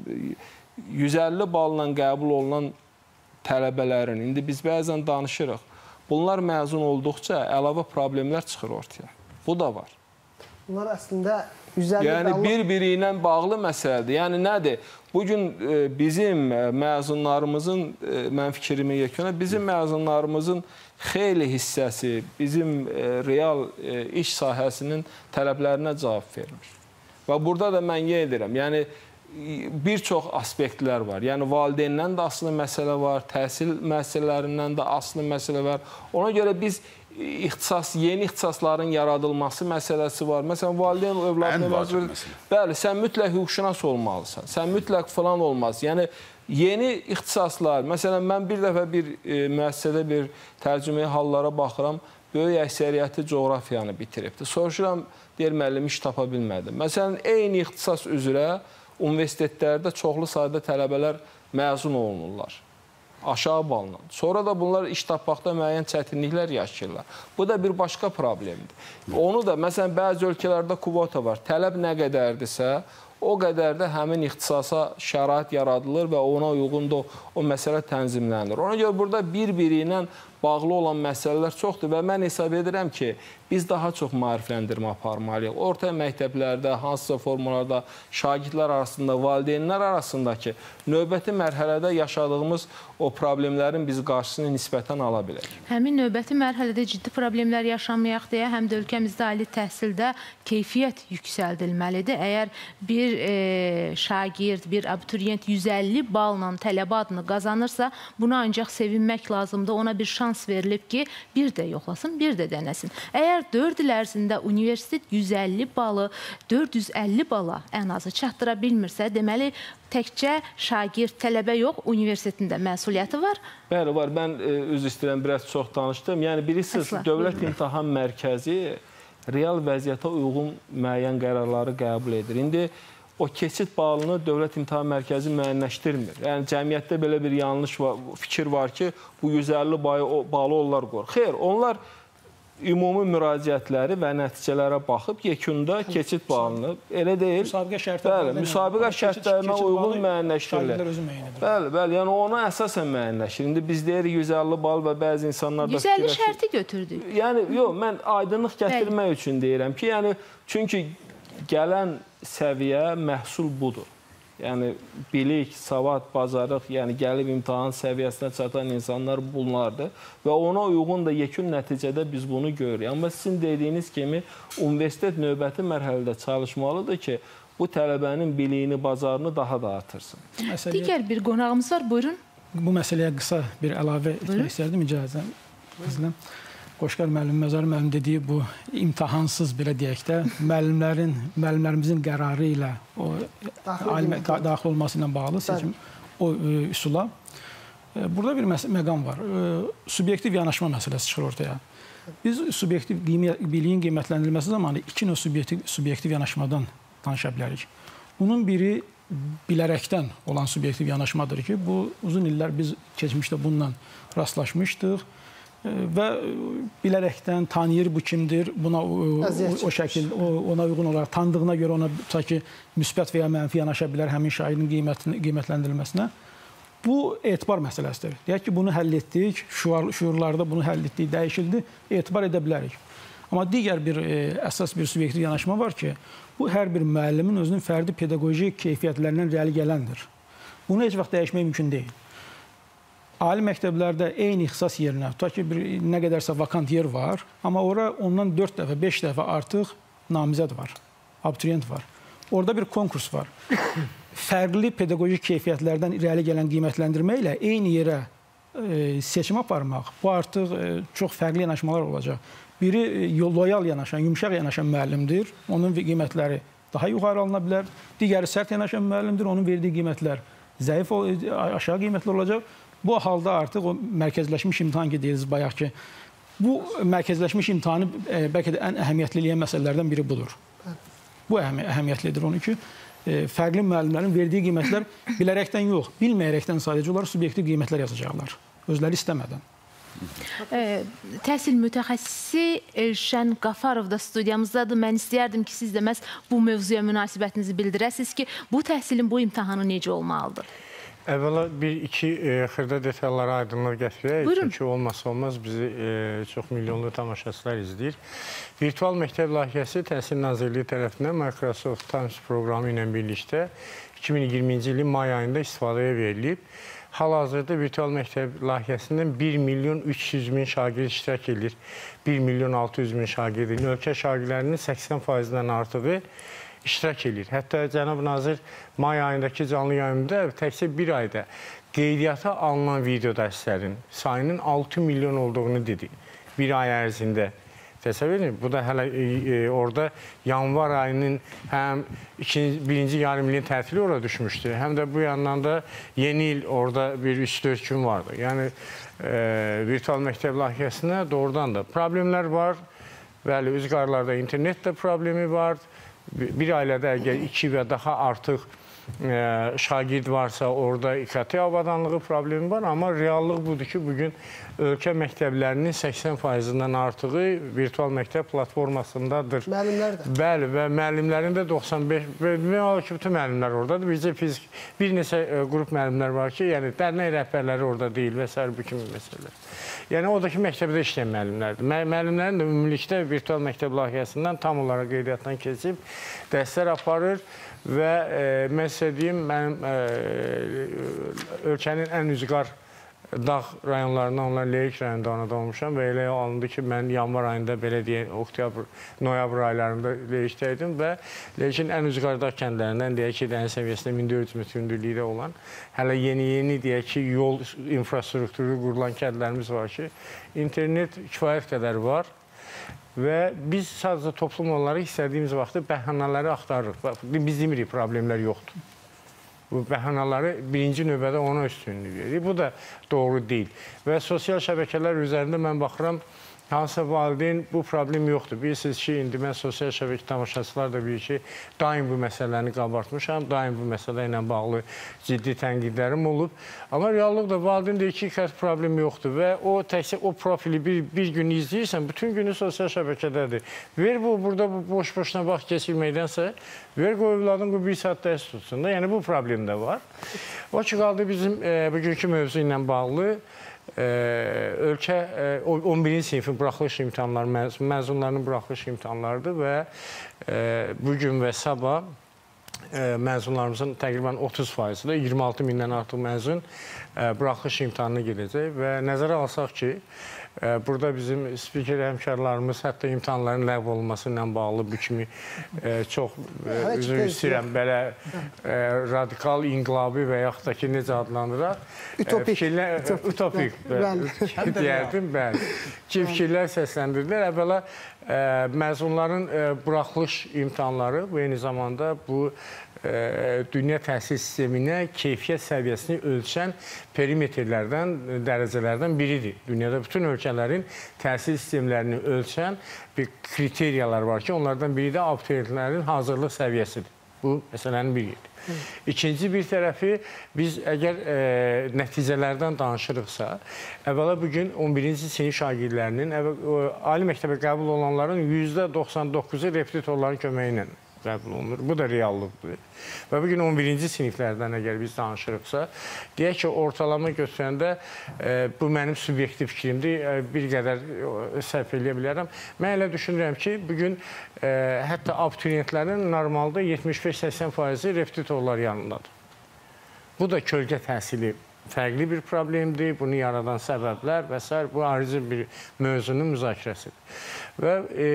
yüz əlli balla qəbul olunan tələbələrin, indi biz bəzən danışırıq, bunlar məzun olduqca əlavə problemlər çıxır ortaya. Bu da var. Bunlar əslində yüz əlli yəni bir-biri ilə bağlı məsələdir. Yəni nədir? Bugün e, bizim məzunlarımızın, e, mən fikrimi yekuna, bizim məzunlarımızın xeyli hissəsi bizim e, real e, iş sahəsinin tələblərinə cavab vermir. Və burada da mən yedirəm. Yəni bir çox aspektlər var. Yəni, valideynlə də asılı məsələ var, təhsil məsələlərindən də asılı məsələ var. Ona görə biz ixtisas, yeni ixtisasların yaradılması məsələsi var. Məsələn, valideyn övladına məcbur... Bəli, sən mütləq hüquqşünas olmalısan, sən mütləq falan olmalısan. Yəni, yeni ixtisaslar, məsələn, mən bir dəfə bir e, müəssisədə bir tərcüməyi hallara baxıram, böyük əksəriyyəti coğrafiyanı bitiribdir. Soruşuram, deyir, müəllim, iş tapa bilmədim. Məsələn, eyni ixtisas üzrə universitetlərdə çoxlu sayda tələbələr məzun olunurlar. Aşağı balla. Sonra da bunlar iş tapmaqda müəyyən çətinliklər yaşayırlar. Bu da bir başqa problemdir. Onu da, məsələn, bəzi ölkələrdə kvota var. Tələb nə qədərdirsə, o qədər də həmin ixtisasa şərait yaradılır və ona uyğun da o, o məsələ tənzimlənir. Ona görə burada bir-biri ilə bağlı olan məsələlər çoxdur və mən hesab edirəm ki, biz daha çox maarifləndirmə aparmalıyıq. Orta məktəblərdə, hansısa formalarda şagirdlər arasında, valideynlər arasındakı növbəti mərhələdə yaşadığımız o problemlərin biz qarşısını nisbətən ala bilək. Həmin növbəti mərhələdə ciddi problemlər yaşamayaq deyə həm də ölkəmizdə ali təhsildə keyfiyyət yüksəldilməlidir. Əgər bir e, şagird, bir abituriyent yüz əlli balla tələbə adını qazanırsa, buna ancaq sevinmək lazımdır. Ona bir şans verilib ki, bir də yoxlasın, bir də denəsin. Əgər dörd il ərzində universitet yüz əlli balı dörd yüz əlli bala ən azı çatdıra bilmirsə, deməli, təkcə şagird, tələbə yox, universitetin də məsuliyyəti var. Bəli, var. Mən e, üzr istəyirəm, biraz çox danışdım. Yəni, bilirsiniz, Əsla, Dövlət buyurun. İmtahan Mərkəzi real vəziyyətə uyğun müəyyən qərarları qəbul edir. İndi o keçid balını Dövlət İmtahan Mərkəzi müəyyənləşdirmir. Yəni, cəmiyyətdə belə bir yanlış var, fikir var ki, bu yüz əlli balı onlar qoyur. Xeyr, onlar ümumi müraciətləri və nəticələrə baxıb yekunda keçid balını, elə deyil, müsabiqə şərtlərinə, bəli, müsabiqə şərtlərinə uyğun müəyyənləşdirilir. Bəli, bəli, yəni ona əsasən müəyyənləşir. İndi biz deyirik yüz əlli bal və bəzi insanlar da yüz əlli şərti götürdük. Yəni, yox, mən aydınlıq gətirmək bəli. üçün deyirəm ki, yəni, çünki gələn səviyyə məhsul budur. Yəni, bilik, savad, bacarıq, yəni gəlib imtahan səviyyəsinə çatan insanlar bunlardır və ona uyğun da yekun nəticədə biz bunu görürük. Amma sizin dediyiniz kimi, universitet növbəti mərhələdə çalışmalıdır ki, bu tələbənin biliyini, bacarını daha da artırsın. Məsələyə... Digər bir qonağımız var, buyurun. Bu məsələyə qısa bir əlavə etmək istərdim, icazə. Qoşqar müəllim, Məzar müəllim dediyi bu imtahansız, belə deyək də, müəllimlərin, müəllimlərimizin qərarı ilə o daxil, daxil olması ilə bağlı seçim o e, üsula. E, burada bir məqam var. E, subyektiv yanaşma məsələsi çıxır ortaya. Biz subyektiv biliyin qiymətləndirilməsi zamanı iki növ subyektiv, subyektiv yanaşmadan danışa bilərik. Bunun biri bilərəkdən olan subyektiv yanaşmadır ki, bu uzun illər biz keçmişdə bununla rastlaşmışdıq. Və bilərəkdən tanıyır bu kimdir, buna o, o şəkil, o, ona uyğun olaraq tanıdığına görə ona ki, müsbət və ya mənfi yanaşa bilər həmin şairin qiymətləndirilməsinə. Bu etibar məsələsidir. Deyək ki, bunu həll etdik, şuur, şuurlarda bunu həll etdik, dəyişildi, etibar edə bilərik. Amma digər bir e, əsas bir subyektiv yanaşma var ki, bu hər bir müəllimin özünün fərdi pedaqoji keyfiyyətlərindən irəli gələndir. Bunu heç vaxt dəyişmək mümkün deyil. Ali məktəblərdə eyni ixtisas yerinə, tutaq ki, bir, nə qədərsə vakant yer var, amma ora ondan dörd dəfə, beş dəfə artıq namizəd var, abituriyent var. Orada bir konkurs var. Fərqli pedaqoji keyfiyyətlərdən irəli gələn qiymətləndirmə ilə eyni yerə e, seçim aparmaq, bu artıq e, çox fərqli yanaşmalar olacaq. Biri e, loyal yanaşan, yumşaq yanaşan müəllimdir, onun qiymətləri daha yuxarı alına bilər. Digəri sərt yanaşan müəllimdir, onun verdiyi qiymətlər zəif, aşağı qiymətli olacaq. Bu halda artıq o mərkəzləşmiş imtahan ki, deyiriz bayaq ki, bu mərkəzləşmiş imtahanı e, bəlkə də ən əhəmiyyətli eləyən məsələlərdən biri budur. Bu əhəm əhəmiyyətlidir onun ki, e, fərqli müəllimlərin verdiyi qiymətlər bilərəkdən yox, bilməyərəkdən sadəcə olaraq subyektiv qiymətlər yazacaqlar, özləri istəmədən. E, təhsil mütəxəssisi Elşən Qafarov da studiyamızdadır. Mən istəyərdim ki, siz də məhz bu mövzuya münasibətinizi bildirəsiniz ki, bu təhsilin bu imtahanı necə olmalıdır? Əvvəla bir-iki e, xırda detallara aydınlıq gətirək. Çünki olmasa olmaz bizi e, çox milyonlu tamaşaçılar izləyir. Virtual məktəb layihəsi Təhsil Nazirliyi tərəfindən Microsoft Teams proqramı ilə birlikdə iki min iyirminci ilin may ayında istifadəyə verilib. Hal-hazırda virtual məktəb layihəsindən bir milyon üç yüz min şagird iştirak edir. bir milyon altı yüz min şagirdin, ölkə şagirdlərinin səksən faizindən artığı iştirak edir. Hətta Cənab Nazir may ayındakı canlı yayımda təkcə bir ayda qeydiyyata alınan video dərslərin sayının altı milyon olduğunu dedi. Bir ay ərzində. Təsəvvür edin, bu da hələ e, orada yanvar ayının həm ikinci, birinci yarım ilin tətili orada düşmüşdü. Həm də bu yandan da yeni il orada bir üç dörd gün vardı. Yəni e, virtual məktəb layihəsində doğrudan da problemlər var. Bəli, üzqarlarda internet də problemi var. Bir ailədə əgər iki və daha artıq e, şagird varsa orada İKT avadanlığı problemi var. Amma reallıq budur ki, bugün ölkə məktəblərinin səksən faizindən artığı virtual məktəb platformasındadır. Müəllimlər də. Bəli, və müəllimlərin də doxsan beş, demək olar ki, bütün müəllimlər oradadır. Bizdə fizik, bir neçə qrup müəllimlər var ki, yəni dərnək rəhbərləri orada deyil və s. bu kimi məsələlər. Yəni, oradakı məktəbdə işləyən müəllimlərdir. Müəllimlərin də ümumilikdə virtual məktəb layihəsindən tam olaraq qeydiyyatdan keçib dərslər aparır və e, mən sizə deyim, mənim e, ölkənin ən üzqar dağ rayonlarından, onlar Lerik rayonunda anada olmuşam və elə alındı ki, mən yanvar ayında, belə deyək, oktyabr, noyabr aylarında Lerikdəydim və Lerikin ən üzqar dağ kəndlərindən, deyək ki, dəniz səviyyəsində min dörd yüz metr hündürlükdə olan, hələ yeni-yeni, deyək ki, yol infrastrukturu qurulan kəndlərimiz var ki, internet kifayət qədər var və biz sadəcə toplum onları istədiyimiz vaxtda bəhanələri axtarırıq. Biz demirik, problemlər yoxdur. Bu bəhanələri birinci növbədə ona üstünlük verir. Bu da doğru deyil. Və sosial şəbəkələr üzərində mən baxıram, hansısa valideyn bu problem yoxdur. Bilirsiniz ki, indi mən sosial şəbəkə tamaşaçılar da bilir ki, daim bu məsələni qabartmışam, daim bu məsələ ilə bağlı ciddi tənqidlərim olub. Amma reallıqda valideyn deyir ki, heç problem yoxdur və o təkcə o profili bir, bir gün izləyirsən, bütün günü sosial şəbəkədədir. Ver bu, burada bu boş-boşuna vaxt keçirməkdənsə, ver qoy övladın bu bir saat dərs tutsun da. Yəni bu problem də var. O ki, qaldı bizim e, bugünkü mövzu ilə bağlı. Ee, ölkə e, on birinci sinifin buraxılış imtahanları, məz məzunlarının buraxılış imtahanlarıdır və e, bugün və sabah e, məzunlarımızın təqribən otuz faizi ilə iyirmi altı mindən artıq məzun e, buraxılış imtahanına gedəcək və nəzərə alsaq ki, e, burada bizim spiker həmkarlarımız hətta imtahanların ləğv olunması ilə bağlı bu kimi e, çox e, üzr istəyirəm, belə e, radikal, inqilabi və yaxud da ki, necə adlandıraq? Ütopik. Fikirlər, ütopik, deyərdim, bəli. Ki, fikirlər səsləndirdilər. Əvvəla, ə, məzunların ə, buraxılış imtahanları bu eyni zamanda bu ə, dünya təhsil sisteminə keyfiyyət səviyyəsini ölçən perimetrlərdən, dərəcələrdən biridir. Dünyada bütün ölkələrin təhsil sistemlərini ölçən bir kriteriyalar var ki, onlardan biri də abituriyentlərin hazırlıq səviyyəsidir. Bu, məsələnin bir yeri. İkinci bir tərəfi, biz əgər e, nəticələrdən danışırıqsa, əvvəla bugün on birinci sinif şagirdlərinin, əvvəl, ali məktəbə qəbul olanların yüzdə doxsan doqquzu repetitorların köməyi ilə qəbul olunur. Bu da reallıqdır. Və bugün on birinci siniflərdən əgər biz danışırıqsa, deyək ki, ortalama götürəndə e, bu mənim subyektiv fikrimdir, e, bir qədər səhv eləyə bilərəm. Mən elə düşünürəm ki, bugün e, hətta abituriyentlərin normalda yetmiş beş səksən faizi repetitorlar yanındadır. Bu da kölgə təhsili fərqli bir problemdir, bunu yaradan səbəblər və s. Bu ayrıca bir mövzunun müzakirəsidir. Və e,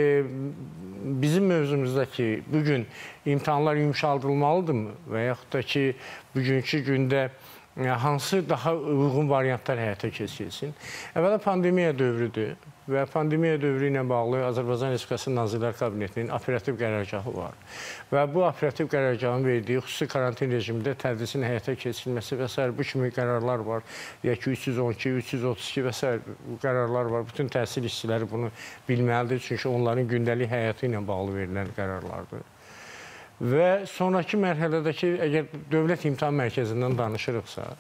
bizim mövzumuzdakı bugün imtahanlar yumuşaldılmalıdırmı və yaxud da ki, bugünkü gündə e, hansı daha uyğun variantlar həyata keçirilsin? Əvvəla pandemiya dövrüdür və pandemiya dövrü ilə bağlı Azərbaycan Respublikası Nazirlər Kabinetinin operativ qərargahı var. Və bu operativ qərargahın verdiyi xüsusi karantin rejimində tədrisin həyata keçirilməsi və s. bu kimi qərarlar var. Deyək ki, üç yüz on iki, üç yüz otuz iki və s. qərarlar var. Bütün təhsil işçiləri bunu bilməlidir, çünki onların gündəlik həyatı ilə bağlı verilən qərarlardır. Və sonraki mərhələdəki, əgər Dövlət İmtahan Mərkəzindən danışırıqsa,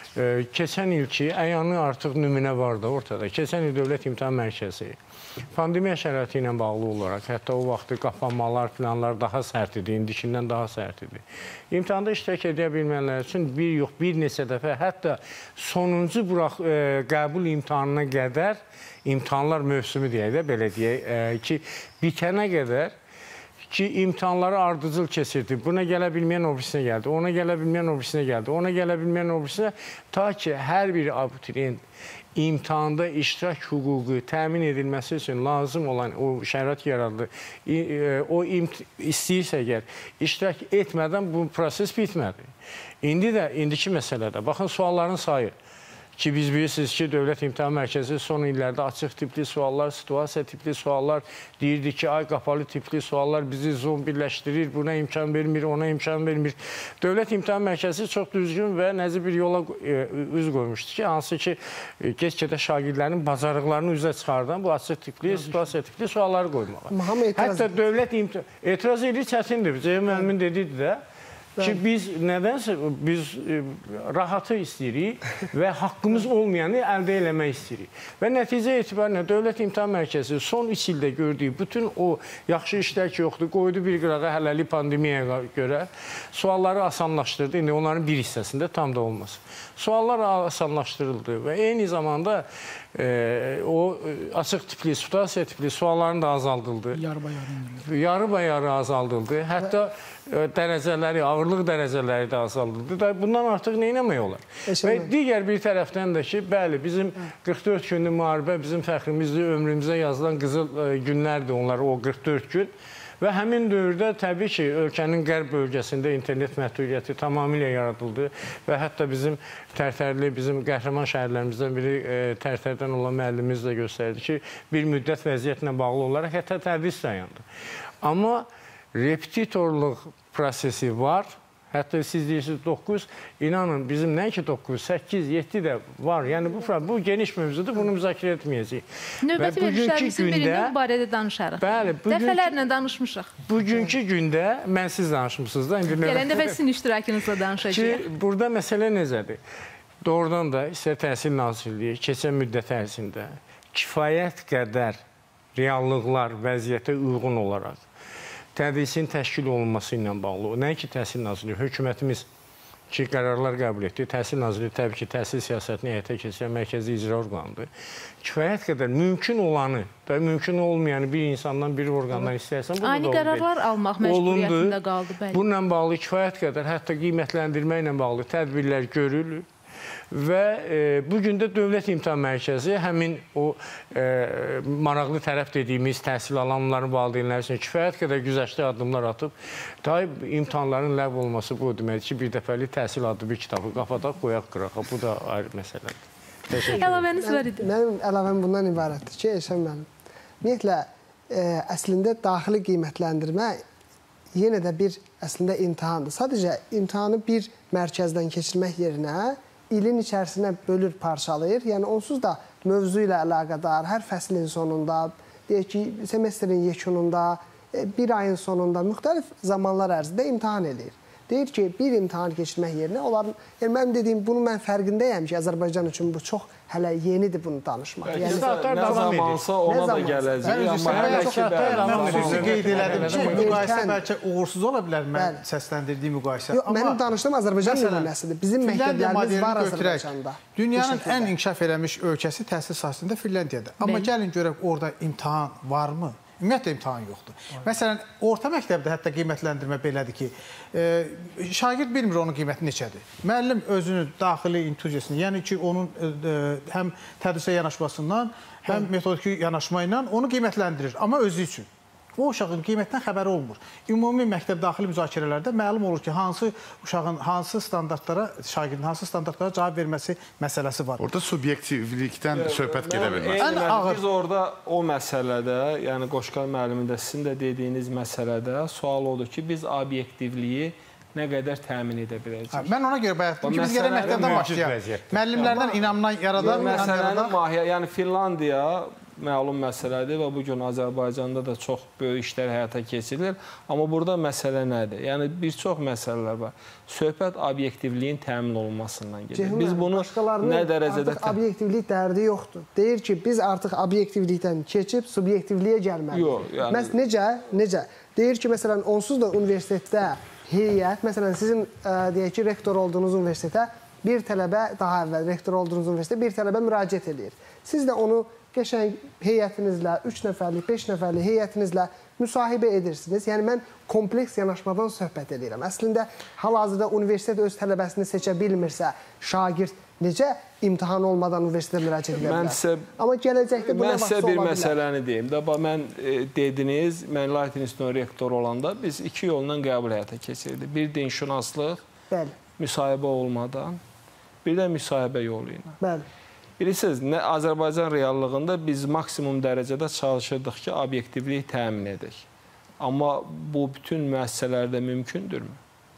keçən ilki əyanı artıq nümunə var da ortada. Keçən il Dövlət İmtahan Mərkəzi pandemiya şəraiti ilə bağlı olaraq, hətta o vaxtı qapanmalar, planlar daha sərt idi, indikindən daha sərt idi. İmtahanda iştirak edə bilmənlər üçün bir yox, bir neçə dəfə, hətta sonuncu burax, e, qəbul imtahanına qədər, imtahanlar mövsümü deyək də, belə deyək e, ki, bitənə qədər ki, imtahanları ardıcıl keçirdi. Buna gələ bilməyən ofisinə gəldi, ona gələ bilməyən ofisinə gəldi, ona gələ bilməyən ofisinə, ta ki, hər bir abituriyent imtahanda iştirak hüququ təmin edilməsi üçün lazım olan o şərait yaradılır. O istəyirsə əgər, iştirak etmədən bu proses bitmədi. İndi də, indiki məsələdə, baxın, sualların sayı. Ki, biz bilirsiniz ki, Dövlət İmtahan Mərkəzi son illərdə açıq tipli suallar, situasiya tipli suallar, deyirdi ki, ay qapalı tipli suallar bizi Zoom birləşdirir, buna imkan vermir, ona imkan vermir. Dövlət İmtahan Mərkəzi çox düzgün və nəzir bir yola e, üz qoymuşdu ki, hansı ki, e, keç-gedə şagirdlərin bacarıqlarını üzə çıxardan bu açıq tipli, situasiya tipli sualları qoymağa. Hətta Dövlət İmtahan... Etiraz edir, çətindir. Ceyhun müəllimin dediyi də, ki biz nədənsə biz rahatı istəyirik və haqqımız olmayanı əldə eləmək istəyirik. Və nəticə etibarıyla Dövlət İmtahan Mərkəzi son üç ildə gördüyü bütün o yaxşı işlər ki yoxdur, qoydu bir qırağa hələlik pandemiyaya görə sualları asanlaşdırdı. İndi onların bir hissəsində tam da olmaz. Suallar asanlaşdırıldı və eyni zamanda e, o açıq tipli, situasiya tipli sualların da azaldıldı. Yarı-bayarı. Yarı-bayarı azaldıldı. Hətta e, dərəcələri, ağırlıq dərəcələri də azaldıldı. Da bundan artıq nə etmək olar? Və digər bir tərəfdən də ki, bəli, bizim qırx dörd günlük müharibə bizim fəxrimizdir, ömrümüzə yazılan qızıl e, günlərdir onlar, o qırx dörd gün. Və həmin dövrdə təbii ki, ölkənin qərb bölgəsində internet məhdudiyyəti tamamilə yaradıldı və hətta bizim Tərtərli, bizim qəhrəman şəhərlərimizdən biri e, Tərtərdən olan müəllimimiz də göstərdi ki, bir müddət vəziyyətlə bağlı olaraq hətta tədris dayandı. Amma repetitorluq prosesi var. Hətta siz deyirsiniz doqquz, inanın bizim nəinki doqquz, səkkiz, yeddi də var. Yəni bu, bu geniş mövzudur, bunu müzakirə etməyəcəyik. Növbəti verilişlərimizin birində bu barədə danışarıq. Bəli, dəfələrlə danışmışıq. Bugünkü gündə, mən siz danışmışsınız da. Gələn dəfə sizin iştirakınızla danışacağıq. Ki, burada məsələ necədir? Doğrudan da istər Təhsil Nazirliyi keçən müddət ərzində kifayət qədər reallıqlar vəziyyətə uyğun olaraq tədrisin təşkil olunması ilə bağlı, nəinki Təhsil Nazirliyi, hökumətimiz ki, qərarlar qəbul etdi. Təhsil Nazirliyi təbii ki, təhsil siyasətini həyata keçirən mərkəzi icra orqanıdır. Kifayət qədər mümkün olanı da mümkün olmayanı bir insandan, bir orqandan istəyərsən, bu da ani qərarlar almaq məcburiyyətində qaldı. Bununla bağlı kifayət qədər, hətta qiymətləndirməklə bağlı tədbirlər görülür. Və e, bugün də Dövlət İmtahan Mərkəzi həmin o e, maraqlı tərəf dediyimiz təhsil alanların valideynləri üçün kifayət qədər güzəştli addımlar atıb. Daha imtahanların ləğv olması bu deməkdir ki, bir dəfəlik təhsil adlı bir kitabı qafada qoyaq qırağa. Bu da ayrı məsələdir. Təşəkkür ederim. Əlavəniz var idi. Mənim əlavəm bundan ibarətdir ki, Eşən mənim. Ümumiyyətlə, e, əslində daxili qiymətləndirmə yenə də bir əslində imtahandır. Sadəcə imtahanı bir mərkəzdən keçirmək yerinə ilin içərisinə bölür, parçalayır. Yəni, onsuz da mövzu ilə əlaqədar, hər fəslin sonunda, deyək ki, semestrin yekununda, bir ayın sonunda müxtəlif zamanlar ərzində imtahan edir. Deyir ki, bir imtahan keçirmək yerinə, onların, yəni mənim dediyim, bunu mən fərqindəyəm ki, Azərbaycan üçün bu çox hələ yenidir bunu danışmaq. Yəni, nə zamansa ona da gələcək. Amma hələ ki, mən xüsusi qeyd elədim ki, müqayisə bəlkə uğursuz ola bilər, mən səsləndirdiyim müqayisə. Mənim danışdığım Azərbaycan nümunəsidir. Bizim məktəblərimiz var Azərbaycanda. Dünyanın ən inkişaf eləmiş ölkəsi təhsil sahəsində Finlandiyadır. Amma gəlin görək, orada imtahan varmı? Ümumiyyətlə imtahan yoxdur. Məsələn, orta məktəbdə hətta qiymətləndirmə belədir ki, e, şagird bilmir onun qiyməti neçədir. Müəllim özünün daxili intuziyasını, yəni ki, onun e, həm tədrisə yanaşmasından, həm metodiki yanaşma ilə onu qiymətləndirir, amma özü üçün. O uşağın qiymətdən xəbəri olmur. Ümumi məktəb daxili müzakirələrdə məlum olur ki, hansı uşağın hansı standartlara, şagirdin hansı standartlara cavab verməsi məsələsi var. Orada subyektivlikdən söhbət gedə bilməz. Ən ağır. Biz orada o məsələdə, yəni Qoşqar müəllimin də sizin də dediyiniz məsələdə sual odur ki, biz obyektivliyi nə qədər təmin edə biləcəyik. Mən ona görə bayaqdım ki, biz gələk məktəbdən başlayaq. Müəllimlərdən inamdan yaradan, məsələnin mahiyyəti, yəni Finlandiya məlum məsələdir və bugün Azərbaycanda da çox böyük işlər həyata keçirilir. Amma burada məsələ nədir? Yəni, bir çox məsələlər var. Söhbət obyektivliyin təmin olunmasından gedir. Biz bunu nə dərəcədə... Artıq obyektivlik dərdi yoxdur. Deyir ki, biz artıq obyektivlikdən keçib subyektivliyə gəlməliyik. Yox, yəni... Məs necə? Necə? Deyir ki, məsələn, onsuz da universitetdə heyət, məsələn, sizin, ə, deyək ki, rektor olduğunuz universitetə bir tələbə, daha əvvəl rektor olduğunuz universitetə bir tələbə müraciət edir. Siz də onu qəşəng heyətinizlə, üç nəfərlik, beş nəfərlik heyətinizlə müsahibə edirsiniz. Yəni, mən kompleks yanaşmadan söhbət edirəm. Əslində, hal-hazırda universitet öz tələbəsini seçə bilmirsə, şagird necə imtahan olmadan universitetə müraciət edə bilər? Amma gələcəkdə bu nə vaxtsa ola bilər. Mən sizə bir məsələni deyim. Dəba, mən dediniz, mən Latin İnstitutunun rektoru olanda biz iki yolla qəbul həyata keçirdik. Bir dinşünaslıq, müsahibə olmadan, bir də müsahibə yolu ilə. Bəli. Bilirsiniz, Azərbaycan reallığında biz maksimum dərəcədə çalışırdıq ki, obyektivliyi təmin edək. Amma bu bütün müəssisələrdə mümkündürmü?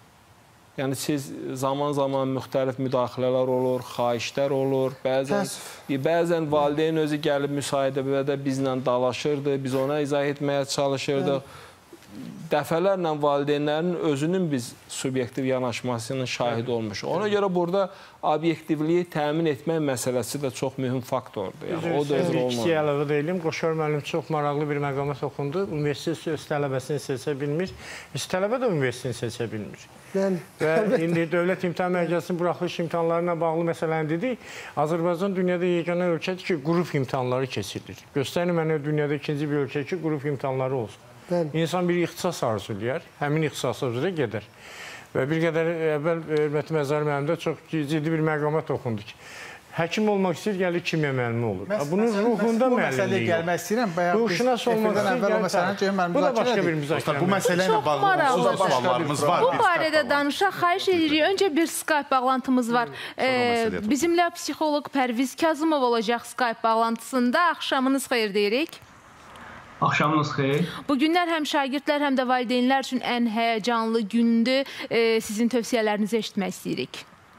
Yəni, siz zaman-zaman müxtəlif müdaxilələr olur, xahişlər olur. Bəzən, bəzən valideyn özü gəlib müsahibədə bizlə dalaşırdı, biz ona izah etməyə çalışırdıq. dəfələrlə valideynlərin özünün biz subyektiv yanaşmasının şahidi olmuşuq. Ona görə burada obyektivliyi təmin etmək məsələsi də çox mühüm faktordur. Yəni, o da özür olmalı. İkisi əlavə deyiləm. Qoşar müəllim çox maraqlı bir məqama toxundu. Universitet öz tələbəsini seçə bilmir. Biz tələbə də universitetini seçə bilmir. Və indi Dövlət İmtahan Mərkəzinin buraxılış imtahanlarına bağlı məsələni dedik. Azərbaycan dünyada yeganə ölkədir ki, qrup imtahanları keçirilir. Göstərin mənə dünyada ikinci bir ölkə ki, qrup imtahanları olsun. İnsan bir ixtisas arzulayar, həmin ixtisasa üzrə gedər. Və bir qədər əvvəl Hörmətli Məzar müəllim də çox ciddi bir məqama toxundu ki, həkim olmaq istəyir, gəlir kimya müəllimi olur. Bunun ruhunda müəllimliyi yox. Gəlmək istəyirəm, bayaq ruhşünas olmaq istəyir, bu da başqa bir müzakirə. Bu məsələ ilə bağlı suallarımız var. Bu barədə danışaq, xahiş edirik. Öncə bir Skype bağlantımız var. Bizimlə psixoloq Pərviz Kazımov olacaq Skype bağlantısında. Axşamınız xeyir deyirik. Axşamınız xeyir. Bu günlər həm şagirdlər, həm də valideynlər üçün ən həyəcanlı gündür. Sizin tövsiyələrinizi eşitmək istəyirik.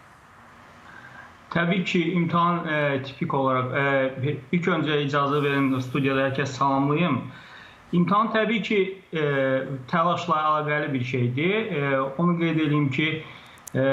Təbii ki, imtahan e, tipik olaraq, e, ilk öncə icazə verin studiyada hər kəs salamlayım. İmtahan təbii ki, e, təlaşla əlaqəli bir şeydir. E, onu qeyd edeyim ki, e,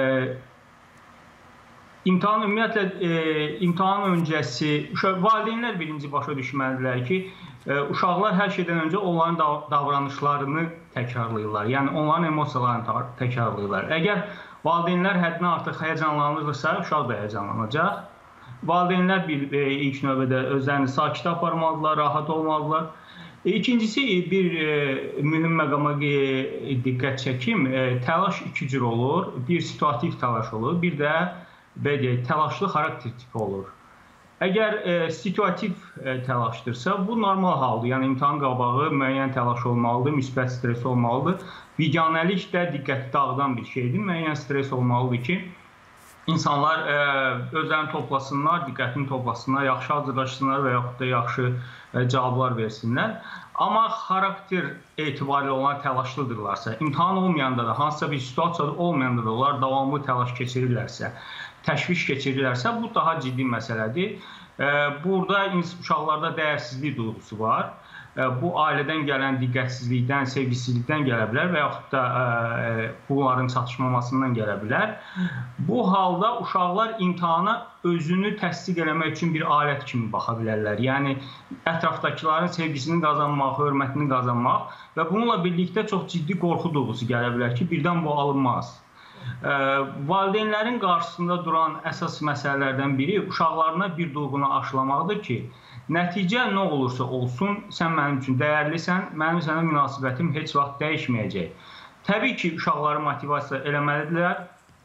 imtahan ümumiyyətlə, e, imtahan öncəsi, valideynlər birinci başa düşməlidirlər ki, e, uşaqlar hər şeydən öncə onların davranışlarını təkrarlayırlar. Yəni, onların emosiyalarını təkrarlayırlar. Əgər valideynlər həddindən artıq həyəcanlanırsa, uşaq da həyəcanlanacaq. Valideynlər bir, e, ilk növbədə özlərini sakit aparmalıdırlar, rahat olmalıdırlar. E, ikincisi, bir e, mühüm məqama e, diqqət çəkim. E, təlaş iki cür olur. Bir situativ təlaş olur, bir də belə, təlaşlı xarakter tipi olur. Əgər e, situativ e, təlaşdırsa, bu normal haldır. Yəni, imtahan qabağı müəyyən təlaş olmalıdır, müsbət stres olmalıdır. Viganəlik də diqqəti dağıdan bir şeydir. Müəyyən stres olmalıdır ki, insanlar e, özlərini toplasınlar, diqqətini toplasınlar, yaxşı hazırlaşsınlar və yaxud da yaxşı e, cavablar versinlər. Amma xarakter etibarilə olan təlaşlıdırlarsa, imtahan olmayanda da, hansısa bir situasiyada olmayanda da onlar davamlı təlaş keçirirlərsə, təşviş keçirirlərsə, bu daha ciddi məsələdir. Burada uşaqlarda dəyərsizlik duyğusu var. Bu, ailədən gələn diqqətsizlikdən, sevgisizlikdən gələ bilər və yaxud da bunların çatışmamasından gələ bilər. Bu halda uşaqlar imtahana özünü təsdiq eləmək üçün bir alət kimi baxa bilərlər. Yəni, ətrafdakıların sevgisini qazanmaq, hörmətini qazanmaq və bununla birlikdə çox ciddi qorxu duyğusu gələ bilər ki, birdən bu alınmaz. Valideynlərin qarşısında duran əsas məsələlərdən biri uşaqlarına bir duyğunu aşılamaqdır ki, nəticə nə olursa olsun, sən mənim üçün dəyərlisən, mənim sənə münasibətim heç vaxt dəyişməyəcək. Təbii ki, uşaqları motivasiya eləməlidirlər,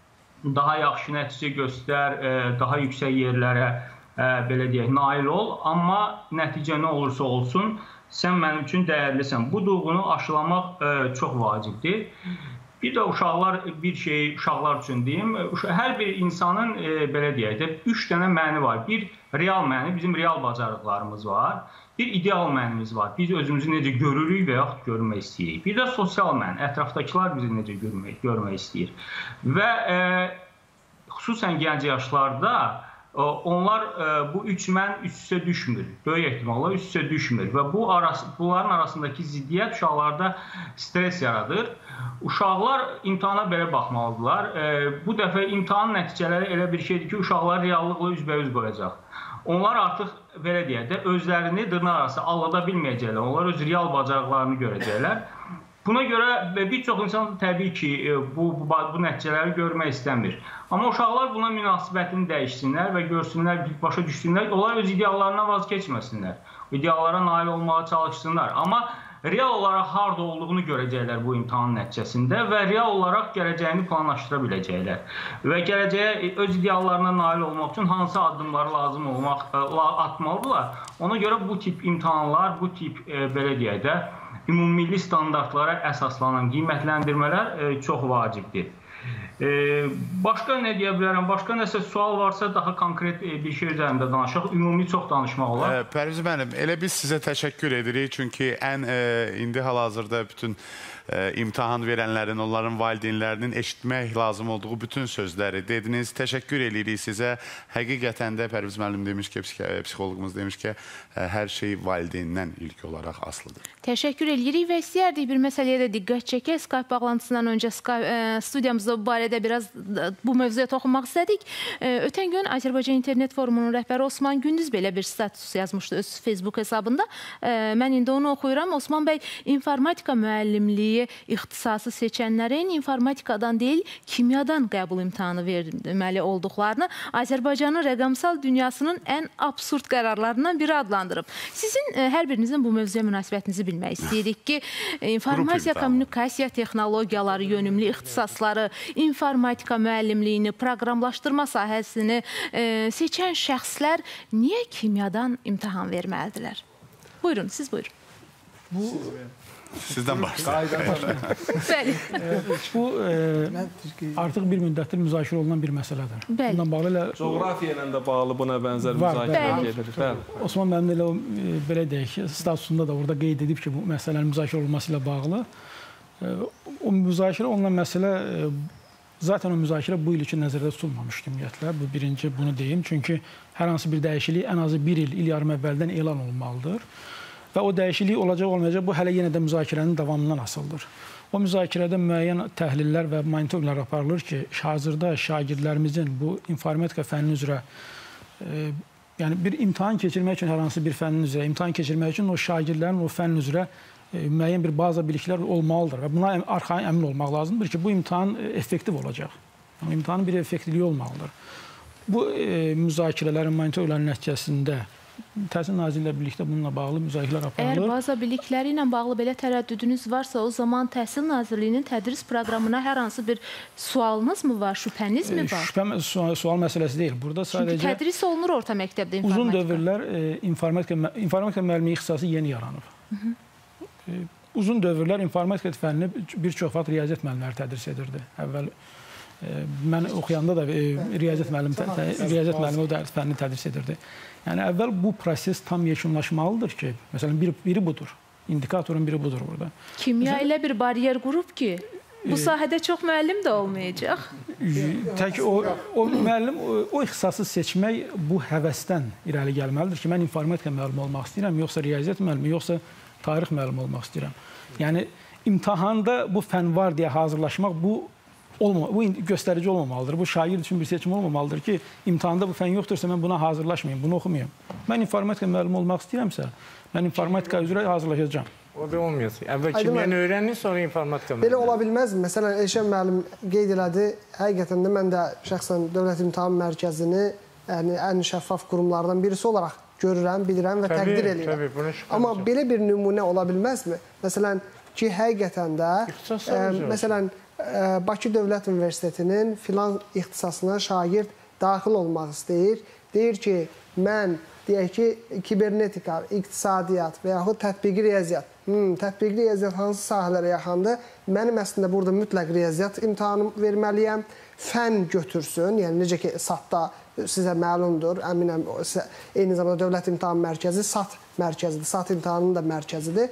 daha yaxşı nəticə göstər, daha yüksək yerlərə belə deyək, nail ol, amma nəticə nə olursa olsun, sən mənim üçün dəyərlisən. Bu duyğunu aşılamaq çox vacibdir. Bir də uşaqlar, bir şey uşaqlar üçün deyim, hər bir insanın, e, belə deyək də, üç dənə məni var. Bir real məni, bizim real bacarıqlarımız var. Bir ideal mənimiz var. Biz özümüzü necə görürük və yaxud görmək istəyirik. Bir də sosial mən, ətrafdakılar bizi necə görmək, görmək istəyir. Və e, xüsusən gənc yaşlarda onlar bu üç mən üst-üstə düşmür. Böyük ehtimalla üst-üstə düşmür və bu arası, bunların arasındakı ziddiyyət uşaqlarda stres yaradır. Uşaqlar imtahana belə baxmalıdırlar. Bu dəfə imtahan nəticələri elə bir şeydir ki, uşaqlar reallıqla üzbəüz qoyacaq. Onlar artıq, belə deyək də, özlərini dırnaq arası allada bilməyəcəklər. Onlar öz real bacarıqlarını görəcəklər. Buna görə bir çox insan təbii ki, bu, bu, bu nəticələri görmək istəmir. Amma uşaqlar buna münasibətini dəyişsinlər və görsünlər, başa düşsünlər, onlar öz ideallarına vaz keçməsinlər. İdeallara nail olmağa çalışsınlar. Amma real olaraq harada olduğunu görəcəklər bu imtahan nəticəsində və real olaraq gələcəyini planlaşdıra biləcəklər. Və gələcəyə öz ideallarına nail olmaq üçün hansı addımları lazım olmaq, atmalıdırlar. Ona görə bu tip imtahanlar, bu tip, belə deyək də, ümumilli standartlara əsaslanan qiymətləndirmələr çox vacibdir. Başqa nə deyə bilərəm? Başqa nəsə sual varsa daha konkret bir şey üzərində danışaq. Ümumi çox danışmaq olar. Pərviz müəllim, elə biz sizə təşəkkür edirik. Çünki ən indi hal-hazırda bütün imtahan verənlərin, onların valideynlərinin eşitmək lazım olduğu bütün sözləri dediniz. Təşəkkür edirik sizə. Həqiqətən də Pərviz müəllim demiş ki, psixoloqumuz demiş ki, hər şey valideyndən ilk olaraq asılıdır. Təşəkkür edirik və istəyərdik bir məsələyə də diqqət çəkək. Skype bağlantısından öncə studiyamızda bu barədə biraz bu mövzuya toxunmaq istədik. Ötən gün Azərbaycan İnternet Forumunun rəhbəri Osman Gündüz belə bir status yazmışdı öz Facebook hesabında. Mən indi onu oxuyuram. Osman bəy, informatika müəllimliyi ixtisası seçənlərin informatikadan deyil, kimyadan qəbul imtahanı verməli olduqlarını Azərbaycanın rəqəmsal dünyasının ən absurd qərarlarından biri adlandırıb. Sizin hər birinizin bu mövzuya münasibətinizi bilmək istəyirik ki, informasiya, kommunikasiya texnologiyaları yönümlü ixtisasları, informatika müəllimliyini, proqramlaşdırma sahəsini seçən şəxslər niyə kimyadan imtahan verməlidirlər? Buyurun, siz buyurun. Bu... Sizdən başlayın. Bəli. Bu artıq bir müddətdir müzakirə olunan bir məsələdir. Bəli. Bundan bağlı ilə... Coğrafiya ilə də bağlı buna bənzər müzakirə gedir. Bəli. Osman müəllim elə belə deyək, statusunda da orada qeyd edib ki, bu məsələnin müzakirə olunması ilə bağlı. O müzakirə olunan məsələ, zaten o müzakirə bu il üçün nəzərdə tutulmamışdı ümumiyyətlə. Bu birinci bunu deyim. Çünki hər hansı bir dəyişiklik ən azı bir il, il yarım əvvəldən elan olunmalıdır. Və o dəyişiklik olacaq, olmayacaq, bu hələ yenə də müzakirənin davamından asılıdır. O müzakirədə müəyyən təhlillər və monitorinqlər aparılır ki, hazırda şagirdlərimizin bu informatika fənni üzrə, e, yəni bir imtahan keçirmək üçün hər hansı bir fənnin üzrə, imtahan keçirmək üçün o şagirdlərin o fənn üzrə e, müəyyən bir baza biliklər olmalıdır. Və buna arxain əmin olmaq lazımdır ki, bu imtahan effektiv olacaq. Yəni, imtahanın bir effektivliyi olmalıdır. Bu e, müzakirələrin, monitorinqlərin nəticəsində Təhsil Nazirliyi ilə birlikdə bununla bağlı müzakirələr aparılır. Əgər baza bilikləri ilə bağlı belə tərəddüdünüz varsa, o zaman Təhsil Nazirliyinin tədris proqramına hər hansı bir sualınız mı var, şübhəniz mi var? Şübhə sual, sual məsələsi deyil. Burada sadəcə... Çünki tədris olunur orta məktəbdə informatika. Uzun dövrlər e, informatika, informatika müəllimliyi ixtisası yeni yaranıb. Hı -hı. E, uzun dövrlər informatika fənnini bir çox vaxt riyaziyyat müəllimləri tədris edirdi. Əvvəl e, mən oxuyanda da e, riyaziyyat müəllimi riyaziyyat müəllimi o dərs fənnini tədris edirdi. Yəni, əvvəl bu proses tam yekunlaşmalıdır ki, məsələn, biri, biri budur. İndikatorun biri budur burada. Kimya ilə bir bariyer qurub ki, bu sahədə çox müəllim də olmayacaq. Tək o, o müəllim, o, o ixtisası seçmək bu həvəsdən irəli gəlməlidir ki, mən informatika müəllimi olmaq istəyirəm, yoxsa riyaziyyat müəllimi, yoxsa tarix müəllimi olmaq istəyirəm. Yəni, imtahanda bu fən var deyə hazırlaşmaq, bu Olmama, bu göstərici olmamalıdır. Bu şagird üçün bir seçim olmamalıdır ki, imtahanda bu fən yoxdursa mən buna hazırlaşmayayım, bunu oxumayayım. Mən informatika müəllimi olmaq istəyirəmsə, mən informatika üzrə hazırlaşacağam. O da olmayacaq. Əvvəl kimyəni öyrənin, sonra informatika müəllimi. Belə ola bilməzmi? Məsələn, Elşən müəllim qeyd elədi. Həqiqətən də mən də şəxsən Dövlət İmtahan Mərkəzini yəni, ən şəffaf qurumlardan birisi olaraq görürəm, bilirəm və təbii, təqdir edirəm. Təbii, amma belə bir nümunə ola bilməzmi? Məsələn, ki, həqiqətən də, ə, məsələn, Bakı Dövlət Universitetinin filan ixtisasına şagird daxil olmaq istəyir. Deyir ki, mən deyək ki, kibernetika, iqtisadiyyat və yaxud tətbiqi riyaziyyat. Hmm, tətbiqi riyaziyyat hansı sahələrə yaxındır? Mənim əslində burada mütləq riyaziyyat imtahanı verməliyəm. Fən götürsün, yəni necə ki, SAT-da sizə məlumdur, əminəm, eyni zamanda Dövlət İmtahan Mərkəzi SAT mərkəzidir, SAT imtahanının da mərkəzidir.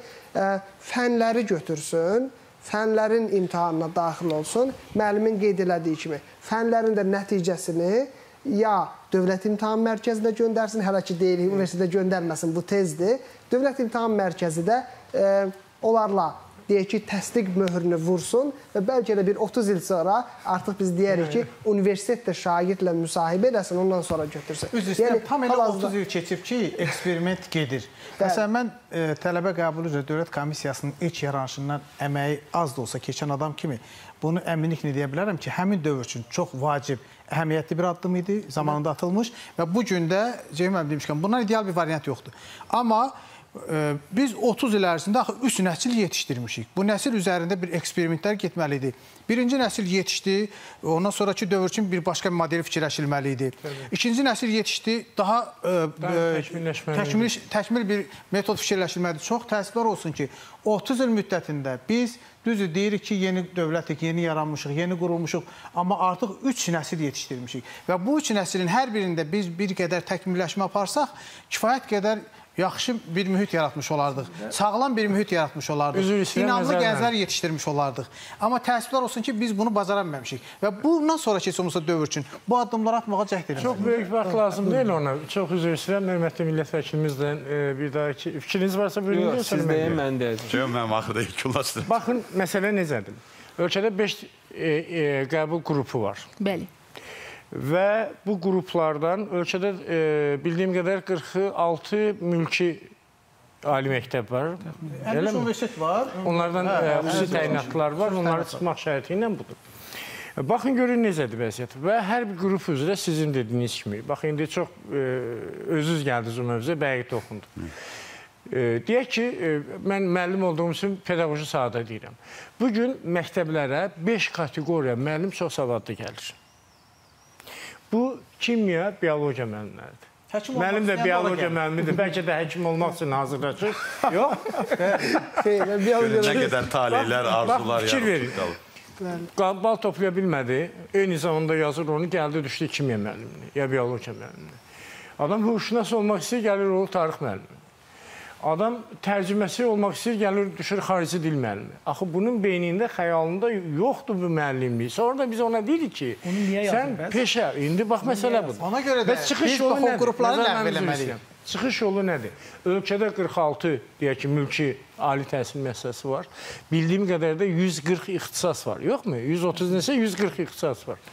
Fənləri götürsün. Fənlərin imtahanına daxil olsun, müəllimin qeyd elədiyi kimi. Fənlərin də nəticəsini ya Dövlət İmtahan Mərkəzinə göndərsin, hələ ki deyilik, universitetə göndərməsin, bu tezdir. Dövlət İmtahan Mərkəzi də e, onlarla deyək ki, təsdiq möhrünü vursun və bəlkə də bir otuz il sonra artıq biz deyərik ki, universitet də şagirdlə müsahibə edəsin, ondan sonra götürsün. Üzr istəyirəm, yəni, tam elə otuz il keçib ki, eksperiment gedir. Məsələn, mən e, tələbə qəbulu üzrə Dövlət Komissiyasının ilk yaranışından əməyi az da olsa keçən adam kimi bunu əminliklə deyə bilərəm ki, həmin dövr üçün çox vacib, əhəmiyyətli bir addım idi, zamanında atılmış və bu gün də, Ceyhun müəllim demişkən, bundan ideal bir variant yoxdur. Amma biz otuz il ərzində axı üç nəsil yetişdirmişik. Bu nəsil üzərində bir eksperimentlər getməlidir. Birinci nəsil yetişdi, ondan sonraki dövr üçün bir başqa bir model fikirləşilməli idi. İkinci nəsil yetişdi, daha təkmil, təkmil bir metod fikirləşilməlidir. Çox təəssüflər olsun ki, otuz il müddətində biz düzdür deyirik ki, yeni dövlətik, yeni yaranmışıq, yeni qurulmuşuq, amma artıq üç nəsil yetişdirmişik. Və bu üç nəslin hər birində biz bir qədər təkmilləşmə aparsaq, kifayət qədər yaxşı bir mühit yaratmış olardıq. Sağlam bir mühit yaratmış olardıq. İnanlı gənclər yetişdirmiş olardıq. Amma təəssüflər olsun ki, biz bunu bacara bilməmişik. Və bundan sonra keçiyorsa dövr üçün bu addımları atmağa cəhd edirik. Çox böyük vaxt lazım deyil ona. Çox üzr istəyirəm, hörmətli millət vəkilimizlə bir daha ki, fikriniz varsa buyurun. Yox, siz deyin, mən deyəcəm. Yox, mən axırda yekunlaşdırım. Baxın, məsələ necədir? Ölkədə beş qəbul qrupu var. Bəli. Və bu qruplardan ölkədə e, bildiyim qədər qırx altı mülki ali məktəb var. əlli universitet var. Onlardan xüsusi təyinatlar var. Onları çıxmaq şərti ilə budur. Baxın, görün necədir vəziyyət. Və hər bir qrup üzrə sizin dediyiniz kimi. Baxın, indi çox e, özünüz gəldiniz o mövzuya, bəyi toxundu. E, deyək ki, e, mən müəllim olduğum üçün pedaqoji sahədə deyirəm. Bugün məktəblərə beş kateqoriya müəllim çox savadlı gəlir. Bu, kimya, biologiya müəllimləridir. Mənim də biologiya müəllimidir. Bəlkə də həkim olmaq üçün hazırlaşır. Yox. Nə qədər taleylər, arzular yarıb qalıb. Bal toplaya bilmədi. Eyni zamanda yazır onu, gəldi, düşdü kimya müəllimini, ya biologiya müəllimini. Adam huşşünas olmaq istəyir, gəlir o tarix müəllimi. Adam tərcüməsi olmaq istəyir, gəlir, düşür xarici dil müəllimi. Axı, bunun beynində, xəyalında yoxdur bu müəllimlik. Sonra da biz ona deyirik ki, sən peşə, indi bax, məsələ budur. Ona görə də biz bu qrupları ləğv eləməliyik. Çıxış yolu nədir? Ölkədə qırx altı, deyək ki, mülki ali təhsil müəssisəsi var. Bildiyim qədər də yüz qırx ixtisas var. Yoxmu? yüz otuz nesə yüz qırx ixtisas var.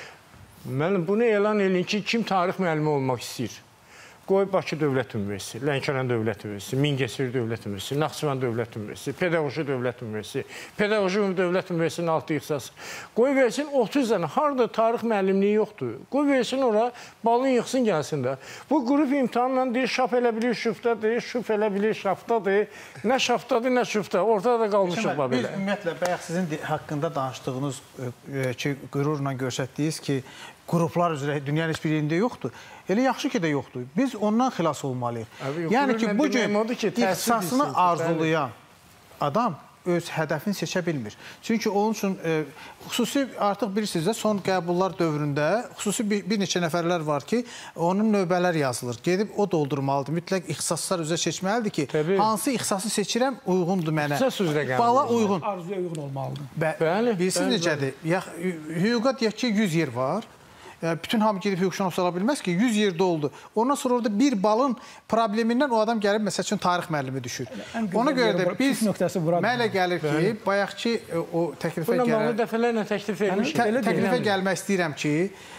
Mən bunu elan edin ki, kim tarix müəllimi olmaq istəyir? Qoy Bakı Dövlət Üniversitesi, Lənkəran Dövlət Üniversitesi, Mingəçevir Dövlət Üniversitesi, Naxçıvan Dövlət Üniversitesi, Pedaqoji Dövlət Üniversitesi, Pedaqoji Dövlət Üniversitesinin altı ixtisası. Qoy versin otuz dənə, harada tarix müəllimliyi yoxdur. Qoy versin ora, balın yıxsın gəlsin də. Bu qrup imtihanla deyir, şaf elə bilir, şuftadır, şuf elə bilir, şaftadır. Nə şaftadır, nə şufta. Ortada da qalmışıq belə. Biz ümumiyyətlə, bayaq sizin haqqında danışdığınız ki, qürurla göstərdiyiniz ki, qruplar üzrə dünyanın heç bir yerində yoxdur. Elə yaxşı ki də yoxdur. Biz ondan xilas olmalıyıq. Yəni ki, bugün ixtisasını arzulayan adam öz hədəfini seçə bilmir. Çünki onun üçün e, xüsusi artıq bilirsiniz də son qəbullar dövründə xüsusi bir, bir neçə nəfərlər var ki, onun növbələr yazılır. Gedib o doldurmalıdır. Mütləq ixtisaslar üzrə seçməlidir ki, Təbii. hansı ixtisası seçirəm uyğundur mənə. İxtisas üzrə qəbul. Bala uyğun. Arzuya uyğun olmalıdır. Bə bəli. Bilirsiniz necədir? Hüquqa deyək ki, yüz yer var. Bütün hamı gedib hüquqşünas ola bilməz ki, yüz yerdə oldu. Ondan sonra orada bir balın problemindən o adam gəlib, məsəl üçün, tarix müəllimi düşür. Ona görə də biz, mənə gəlir ki, bayaq ki, o təklifə gəlir. dəfələrlə təklif etmişik. Təklifə gəlmək istəyirəm ki,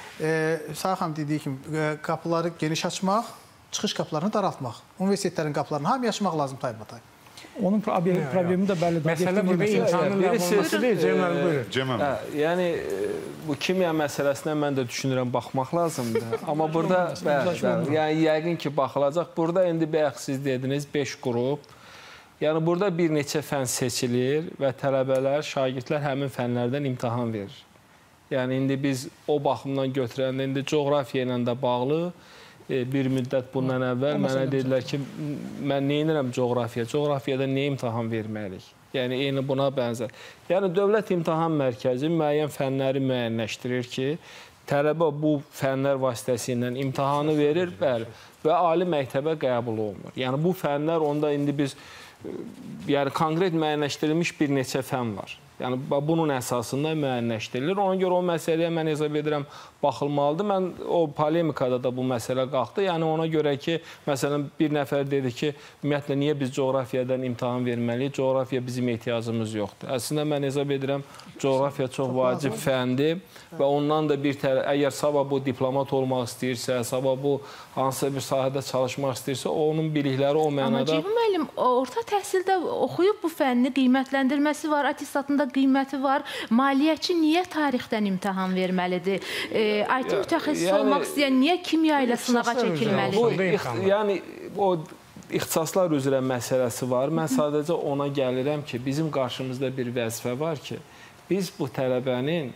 Sağ xanım dediyi kimi, qapıları geniş açmaq, çıxış qapılarını daraltmaq. Universitetlərin qapılarını hamı açmaq lazım taybatay. Onun problemi də bəllidir. Məsələ burada imtihanın ləğv deyil, Cəmal buyurun. Cəmal. Yəni, bu kimya məsələsinə mən də düşünürəm, baxmaq lazımdır. Amma burada, yəni, yəqin ki, baxılacaq. Burada indi bəyək siz dediniz, beş qrup. Yəni, burada bir neçə fən seçilir və tələbələr, şagirdlər həmin fənlərdən imtahan verir. Yəni, indi biz o baxımdan götürəndə, indi coğrafiya ilə də bağlı bir müddət bundan əvvəl mənə dedilər ki, mən neynirəm coğrafiya? Coğrafiyada niyə imtahan verməliyik? Yəni, eyni buna bənzər. Yəni, Dövlət İmtahan Mərkəzi müəyyən fənləri müəyyənləşdirir ki, tələbə bu fənlər vasitəsilə imtahanı verir, bəli, və ali məktəbə qəbul olunur. Yəni, bu fənlər, onda indi biz, yəni, konkret müəyyənləşdirilmiş bir neçə fən var. Yəni, bunun əsasında müəyyənləşdirilir. Ona görə o məsələyə mən hesab edirəm, baxılmalıdır. Mən o polemikada da bu məsələ qalxdı. Yəni, ona görə ki, məsələn, bir nəfər dedi ki, ümumiyyətlə, niyə biz coğrafiyadan imtahan verməliyik? Coğrafiya bizim ehtiyacımız yoxdur. Əslində, mən hesab edirəm, coğrafiya çox vacib fəndir və ondan da bir tərəf, əgər sabah bu diplomat olmaq istəyirsə, sabah bu hansısa bir sahədə çalışmaq istəyirsə, onun bilikləri o mənada... Amma Ceyhun müəllim, orta təhsildə oxuyub bu fənni, qiymətləndirməsi var, attestatında qiyməti var. Maliyyətçi niyə tarixdən imtahan verməlidir? I T mütəxəssis olmaq istəyən niyə kimya ilə sınağa çəkilməlidir? Yəni, o ixtisaslar üzrə məsələsi var. Mən sadəcə ona gəlirəm ki, bizim qarşımızda bir vəzifə var ki, biz bu tələbənin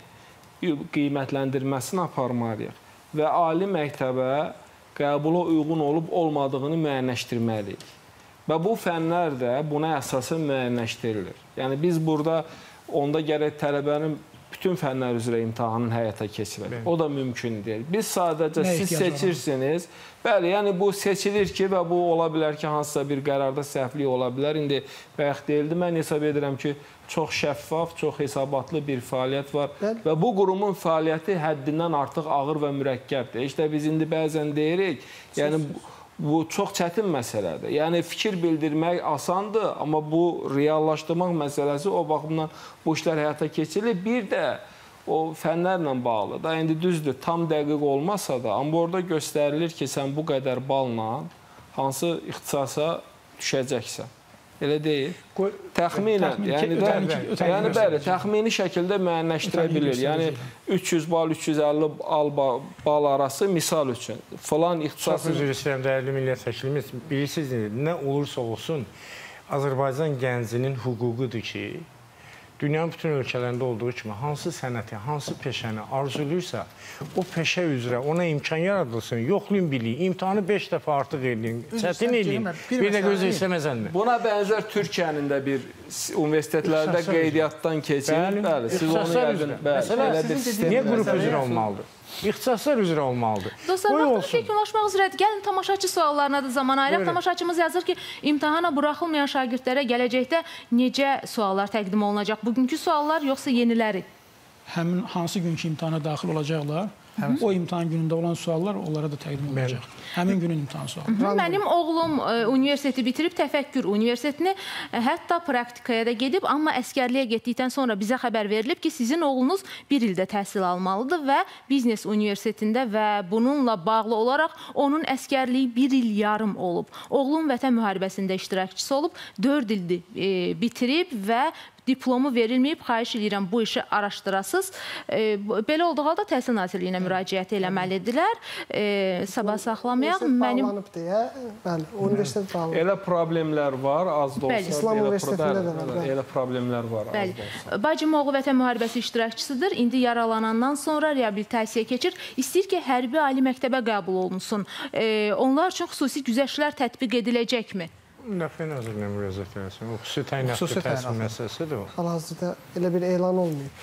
qiymətləndirməsini aparmalıyıq və ali məktəbə qəbula uyğun olub olmadığını müəyyənləşdirməliyik. Və bu fənlər də buna əsasən müəyyənləşdirilir. Yəni biz burada onda gərək tələbənin bütün fənlər üzrə imtahanın həyata keçirək. O da mümkün deyil. Biz sadəcə siz seçirsiniz. Bəli, yəni bu seçilir ki, və bu ola bilər ki, hansısa bir qərarda səhvlik ola bilər. İndi bayaq deyildi. Mən hesab edirəm ki, çox şəffaf, çox hesabatlı bir fəaliyyət var və bu qurumun fəaliyyəti həddindən artıq ağır və mürəkkəbdir. İşte biz indi bəzən deyirik, yəni bu çox çətin məsələdir. Yəni fikir bildirmək asandır, amma bu reallaşdırmaq məsələsi o baxımdan bu işlər həyata keçirilir. Bir də o fənlərlə bağlı da, indi düzdür, tam dəqiq olmasa da, amma orada göstərilir ki, sən bu qədər balla hansı ixtisasa düşəcəksən. Elə deyil. Təxminən, yəni də, yəni bəli, təxmini şəkildə müəyyənləşdirə bilir. Yəni üç yüz bal, üç yüz əlli bal arası misal üçün falan ixtisası. Çox üzr istəyirəm, dəyərli millət vəkilimiz. Bilirsiniz, nə olursa olsun, Azərbaycan gəncinin hüququdur ki, dünyanın bütün ölkələrində olduğu kimi hansı sənəti, hansı peşəni arzuluysa, o peşə üzrə ona imkan yaradılsın, yoxlayın biliyin, imtahanı beş dəfə artıq edin, çətin edin, bir də gözə istəməzənmi? Buna bənzər Türkiyənin də bir universitetlərdə qeydiyyatdan keçir. Bəli, siz onu yəqin, bəli. Niyə qrup üzrə olmalıdır? İxtisaslar üzrə olmalıdır. Dostlar, vaxtımız yekunlaşmaq üzrədir. Gəlin, tamaşaçı suallarına da zaman ayıraq. Tamaşaçımız yazır ki, imtahana buraxılmayan şagirdlərə gələcəkdə necə suallar təqdim olunacaq? Bugünkü suallar yoxsa yeniləri? Həmin hansı günkü imtahana daxil olacaqlar, o imtahan günündə olan suallar onlara da təqdim olunacaq. Həmin günün imtahan sualları. Mənim oğlum universiteti bitirib, Təfəkkür Universitetini hətta praktikaya da gedib, amma əskərliyə getdikdən sonra bizə xəbər verilib ki, sizin oğlunuz bir ildə təhsil almalıdır və Biznes Universitetində və bununla bağlı olaraq onun əskərliyi bir il yarım olub. Oğlum Vətən müharibəsində iştirakçısı olub, dörd ildir bitirib və diplomu verilməyib, xahiş edirəm bu işi araşdırasınız. Belə olduğu halda Təhsil Nazirliyinə müraciət eləməlidirlər. Sabah saxlamayaq. Bağlanıb deyə, bəli, universitet bağlanıb. Elə problemlər var, az da olsa. İslam Universitetində də var. Elə problemlər var, az da olsa. Bacım oğlu Vətən müharibəsi iştirakçısıdır. İndi yaralanandan sonra reabilitasiyaya keçir. İstəyir ki, hərbi ali məktəbə qəbul olunsun. Onlar üçün xüsusi güzəştlər tətbiq ediləcəkmi? Müdafiə Nazirliyinə müraciət eləsin. O xüsusi təyinatlı təhsil məsələsidir o. Hal-hazırda elə bir elan olmayıb.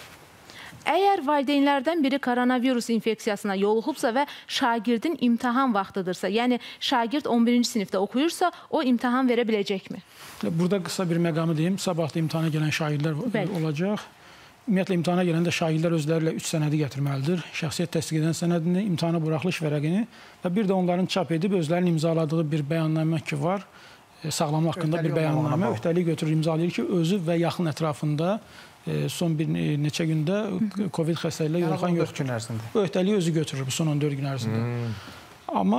Əgər valideynlərdən biri koronavirus infeksiyasına yoluxubsa və şagirdin imtahan vaxtıdırsa, yəni şagird on birinci sinifdə oxuyursa, o imtahan verə biləcəkmi? Burada qısa bir məqamı deyim. Sabahda imtahana gələn şagirdlər olacaq. Ümumiyyətlə, imtahana gələndə şagirdlər özlərlə üç sənədi gətirməlidir. Şəxsiyyət təsdiq edən sənədini, imtahana buraxılış vərəqini və bir də onların çap edib özlərinin imzaladığı bir bəyannamə ki var, sağlamlıq haqqında bir bəyannamə, öhdəliyi götürür, imzalayır ki, özü və yaxın ətrafında son bir neçə gündə Covid xəstəliyə yoluxan yoxdur. Öhdəliyi özü götürür bu son on dörd gün ərzində. Amma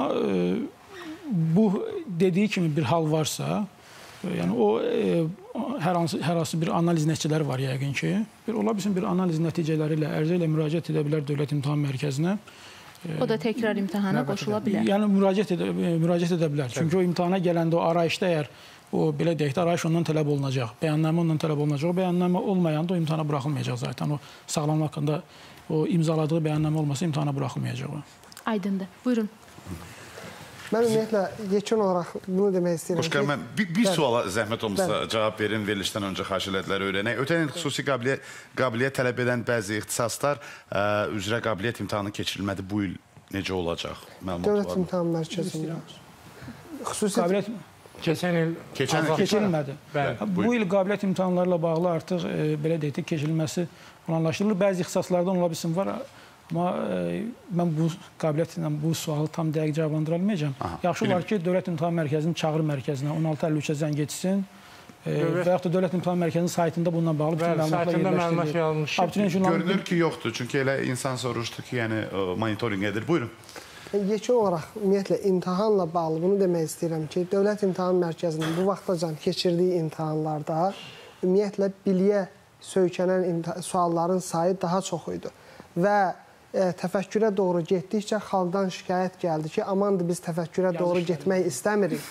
bu dediyi kimi bir hal varsa, yəni o hər hansı bir analiz nəticələri var yəqin ki, ola bilsin bir analiz nəticələri ilə ərizə ilə müraciət edə bilər Dövlət İmtahan Mərkəzinə. O da təkrar imtahana qoşula bilər. Yəni müraciət edə, müraciət edə bilər. Çünki o imtahana gələndə o arayışda əgər o belə deyək də arayış ondan tələb olunacaq, bəyannamə ondan tələb olunacaq. O bəyannamə olmayanda o imtahana buraxılmayacaq zaten. O sağlamlıq haqqında o imzaladığı bəyannamə olmasa imtahana buraxılmayacaq o. Aydındır. Buyurun. Mən ümumiyyətlə yekun olaraq bunu demək istəyirəm ki... Mən bir, bir suala zəhmət olmasa cavab verin, verilişdən öncə xahiş elədilər öyrənək. Ötən il xüsusi qabiliyyət, qabiliyyət tələb edən bəzi ixtisaslar ə, üzrə qabiliyyət imtahanı keçirilmədi. Bu il necə olacaq? Dövlət İmtahan Mərkəzində. Xüsusi qabiliyyət keçən il keçirilmədi. Bu il qabiliyyət imtahanlarla bağlı artıq e, belə deyək də keçirilməsi planlaşdırılır. Bəzi ixtisaslardan ola bilsin var. Amma e, mən bu qabiliyyətlə bu sualı tam dəqiq cavablandıra bilməyəcəm. Yaxşı olar ki, Dövlət İmtahan Mərkəzinin çağrı mərkəzinə on altı əlli üçə zəng etsin e, və yaxud da Dövlət İmtahan Mərkəzinin saytında bununla bağlı bütün məlumatlar yerləşdirilir. Görünür ki, yoxdur. Çünki elə insan soruşdu ki, yəni monitorinq edir. Buyurun. Yekun olaraq ümumiyyətlə imtahanla bağlı bunu demək istəyirəm ki, Dövlət İmtahan Mərkəzinin bu vaxtacan keçirdiyi imtahanlarda ümumiyyətlə biliyə söykənən sualların sayı daha çox idi və E, təfəkkürə doğru getdikcə xalqdan şikayət gəldi ki, amandır biz təfəkkürə doğru getmək istəmirik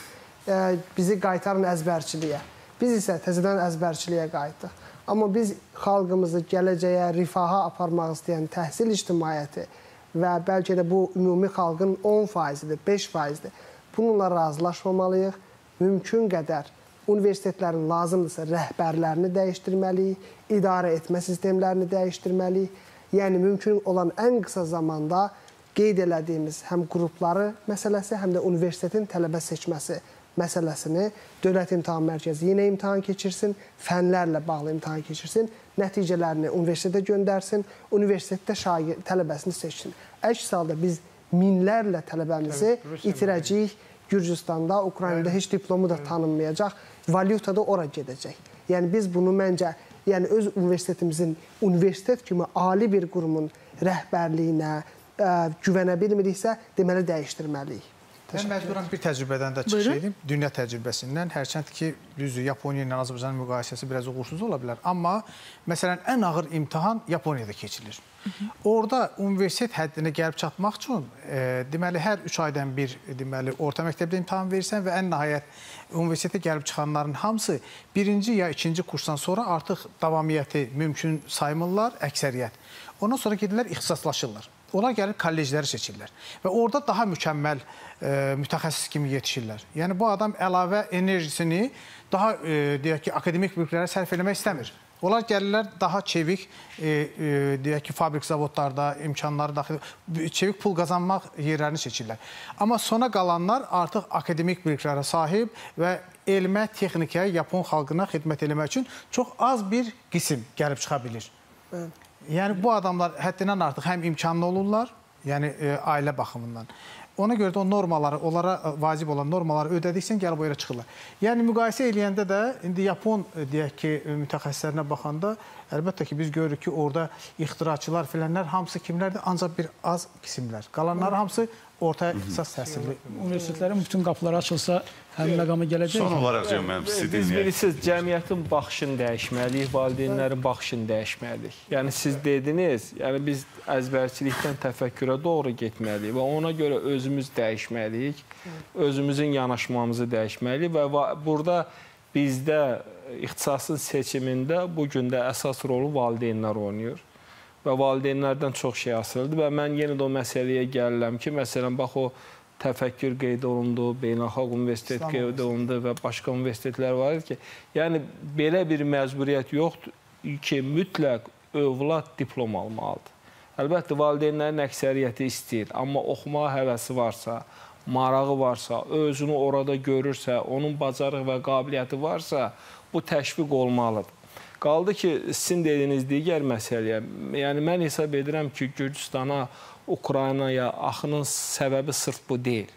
bizi qaytarın əzbərçiliyə. Biz isə təzədən əzbərçiliyə qayıtdıq. Amma biz xalqımızı gələcəyə, rifaha aparmaq istəyən təhsil ictimaiyyəti və bəlkə də bu ümumi xalqın on faizidir, beş faizidir. Bununla razılaşmamalıyıq. Mümkün qədər universitetlərin lazımdırsa rəhbərlərini dəyişdirməliyik, idarə etmə sistemlərini dəyişdirməliyik. Yəni, mümkün olan ən qısa zamanda qeyd elədiyimiz həm qrupları məsələsi, həm də universitetin tələbə seçməsi məsələsini Dövlət İmtahan Mərkəzi yenə imtahan keçirsin, fənlərlə bağlı imtahan keçirsin, nəticələrini universitetə göndərsin, universitetdə şagird tələbəsini seçsin. Əks halda biz minlərlə tələbəmizi itirəcəyik. Gürcüstanda, Ukraynada heç diplomu da tanınmayacaq, valyuta da ora gedəcək. Yəni biz bunu məncə, yəni öz universitetimizin universitet kimi ali bir qurumun rəhbərliyinə ə, güvənə bilmiriksə, deməli dəyişdirməliyik. Mən məcburam bir təcrübədən də çıxış edeyim, dünya təcrübəsindən. Hərçənd ki, düzdür, Yaponiya ilə Azərbaycanın müqayisəsi biraz uğursuz ola bilər. Amma, məsələn, ən ağır imtahan Yaponiyada keçilir. Orada universitet həddinə gəlib çatmaq üçün, e, deməli, hər üç aydan bir deməli, orta məktəbdə imtahan verirsən və ən nəhayət universitetə gəlib çıxanların hamısı birinci ya ikinci kursdan sonra artıq davamiyyəti mümkün saymırlar, əksəriyyət. Ondan sonra gedirlər, ixtisaslaşırlar. Onlar gəlir kollecləri seçirlər və orada daha mükəmməl e, mütəxəssis kimi yetişirlər. Yəni, bu adam əlavə enerjisini daha, e, deyək ki, akademik biliklərə sərf eləmək istəmir. Onlar gəlirlər daha çevik, e, e, deyək ki, fabrik zavodlarda imkanları daxil, çevik pul qazanmaq yerlərini seçirlər. Amma sona qalanlar artıq akademik biliklərə sahib və elmə, texnikaya, Yapon xalqına xidmət eləmək üçün çox az bir qisim gəlib çıxa bilir. Evet. Yəni, bu adamlar həddindən artıq həm imkanlı olurlar, yəni e, ailə baxımından. Ona görə də o normaları, onlara vacib olan normaları ödədiksən, gəlib o yerə çıxırlar. Yəni, müqayisə eləyəndə də, indi Yapon, deyək ki, mütəxəssislərinə baxanda, əlbəttə ki, biz görürük ki, orada ixtiraçılar filənlər hamısı kimlərdir? Ancaq bir az qisimlər. Qalanları hamısı orta ixtisas təhsilli. Universitetlərin bütün qapıları açılsa, həmin məqama gələcək. Son olaraq cəm, mənim sizi dinləyək. Biz bilirsiniz, cəmiyyətin baxışını dəyişməliyik, valideynlərin baxışını dəyişməliyik. Yəni, siz dediniz, yəni biz əzbərçilikdən təfəkkürə doğru getməliyik və ona görə özümüz dəyişməliyik, özümüzün yanaşmamızı dəyişməliyik və burada bizdə ixtisasın seçimində bu gün də əsas rolu valideynlər oynayır. Və valideynlərdən çox şey asılıdır və mən yenə də o məsələyə gəlirəm ki, məsələn, bax o təfəkkür qeyd olundu, beynəlxalq universitet qeyd olundu və başqa universitetlər var ki, yəni belə bir məcburiyyət yoxdur ki, mütləq övlad diplom almalıdır. Əlbəttə, valideynlərin əksəriyyəti istəyir, amma oxumağa həvəsi varsa, marağı varsa, özünü orada görürsə, onun bacarıq və qabiliyyəti varsa, bu təşviq olmalıdır. Qaldı ki, sizin dediyiniz digər məsələyə, yəni mən hesab edirəm ki, Gürcüstana, Ukraynaya axının səbəbi sırf bu deyil.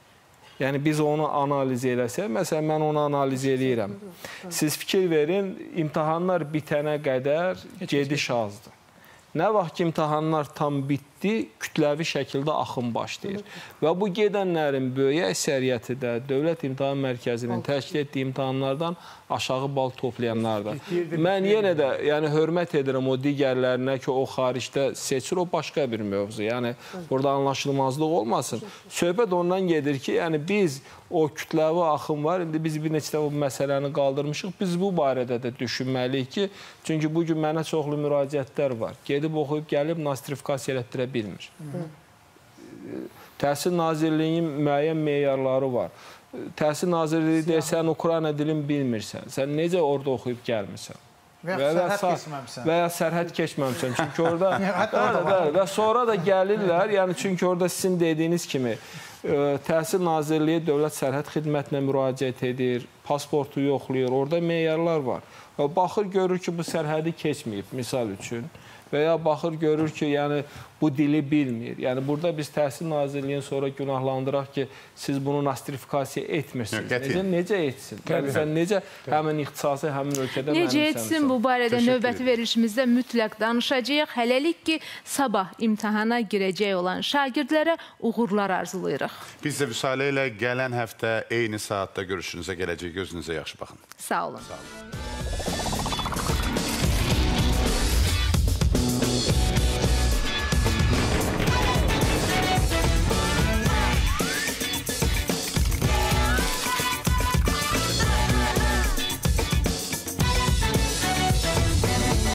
Yəni biz onu analiz eləsək, məsələn, mən onu analiz eləyirəm. Siz fikir verin, imtahanlar bitənə qədər gediş azdır. Nə vaxt ki, imtahanlar tam bitdi, kütləvi şəkildə axın başlayır. Və bu gedənlərin böyük əksəriyyəti də Dövlət İmtahan Mərkəzinin təşkil etdiyi imtahanlardan aşağı bal toplayanlardır. Mən yenə də yəni, hörmət edirəm o digərlərinə ki, o xaricdə seçir, o başqa bir mövzu. Yəni, burada anlaşılmazlıq olmasın. Söhbət ondan gedir ki, yəni biz o kütləvi axın var, indi biz bir neçə bu məsələni qaldırmışıq. Biz bu barədə də düşünməliyik ki, çünki bugün mənə çoxlu müraciətlər var. Gedib oxuyub, gəlib nostrifikasiya elətdirə bilmir. Təhsil Nazirliyinin müəyyən meyarları var. Təhsil Nazirliyi deyir, sən Ukrayna dilini bilmirsən. Sən necə orada oxuyub gəlmirsən? Və ya sərhəd keçməmsən. Və ya sərhəd keçməmsən. Çünki orada və sonra da gəlirlər, yəni çünki orada sizin dediyiniz kimi Təhsil Nazirliyi Dövlət Sərhəd Xidmətinə müraciət edir, pasportu yoxlayır, orada meyarlar var. Və baxır, görür ki, bu sərhədi keçməyib, misal üçün. Və ya baxır, görür ki, yəni bu dili bilmir. Yəni burada biz Təhsil Nazirliyini sonra günahlandıraq ki, siz bunu nostrifikasiya etmirsiniz. Necə, necə etsin? Yəni sən necə həmin ixtisası həmin ölkədə necə etsin bu barədə növbəti verilişimizdə mütləq danışacağıq. Hələlik ki, sabah imtahana girəcək olan şagirdlərə uğurlar arzulayırıq. Biz də Vüsalə ilə gələn həftə eyni saatda görüşünüzə gələcək. Gözünüzə yaxşı baxın. Sağ olun. Sağ olun.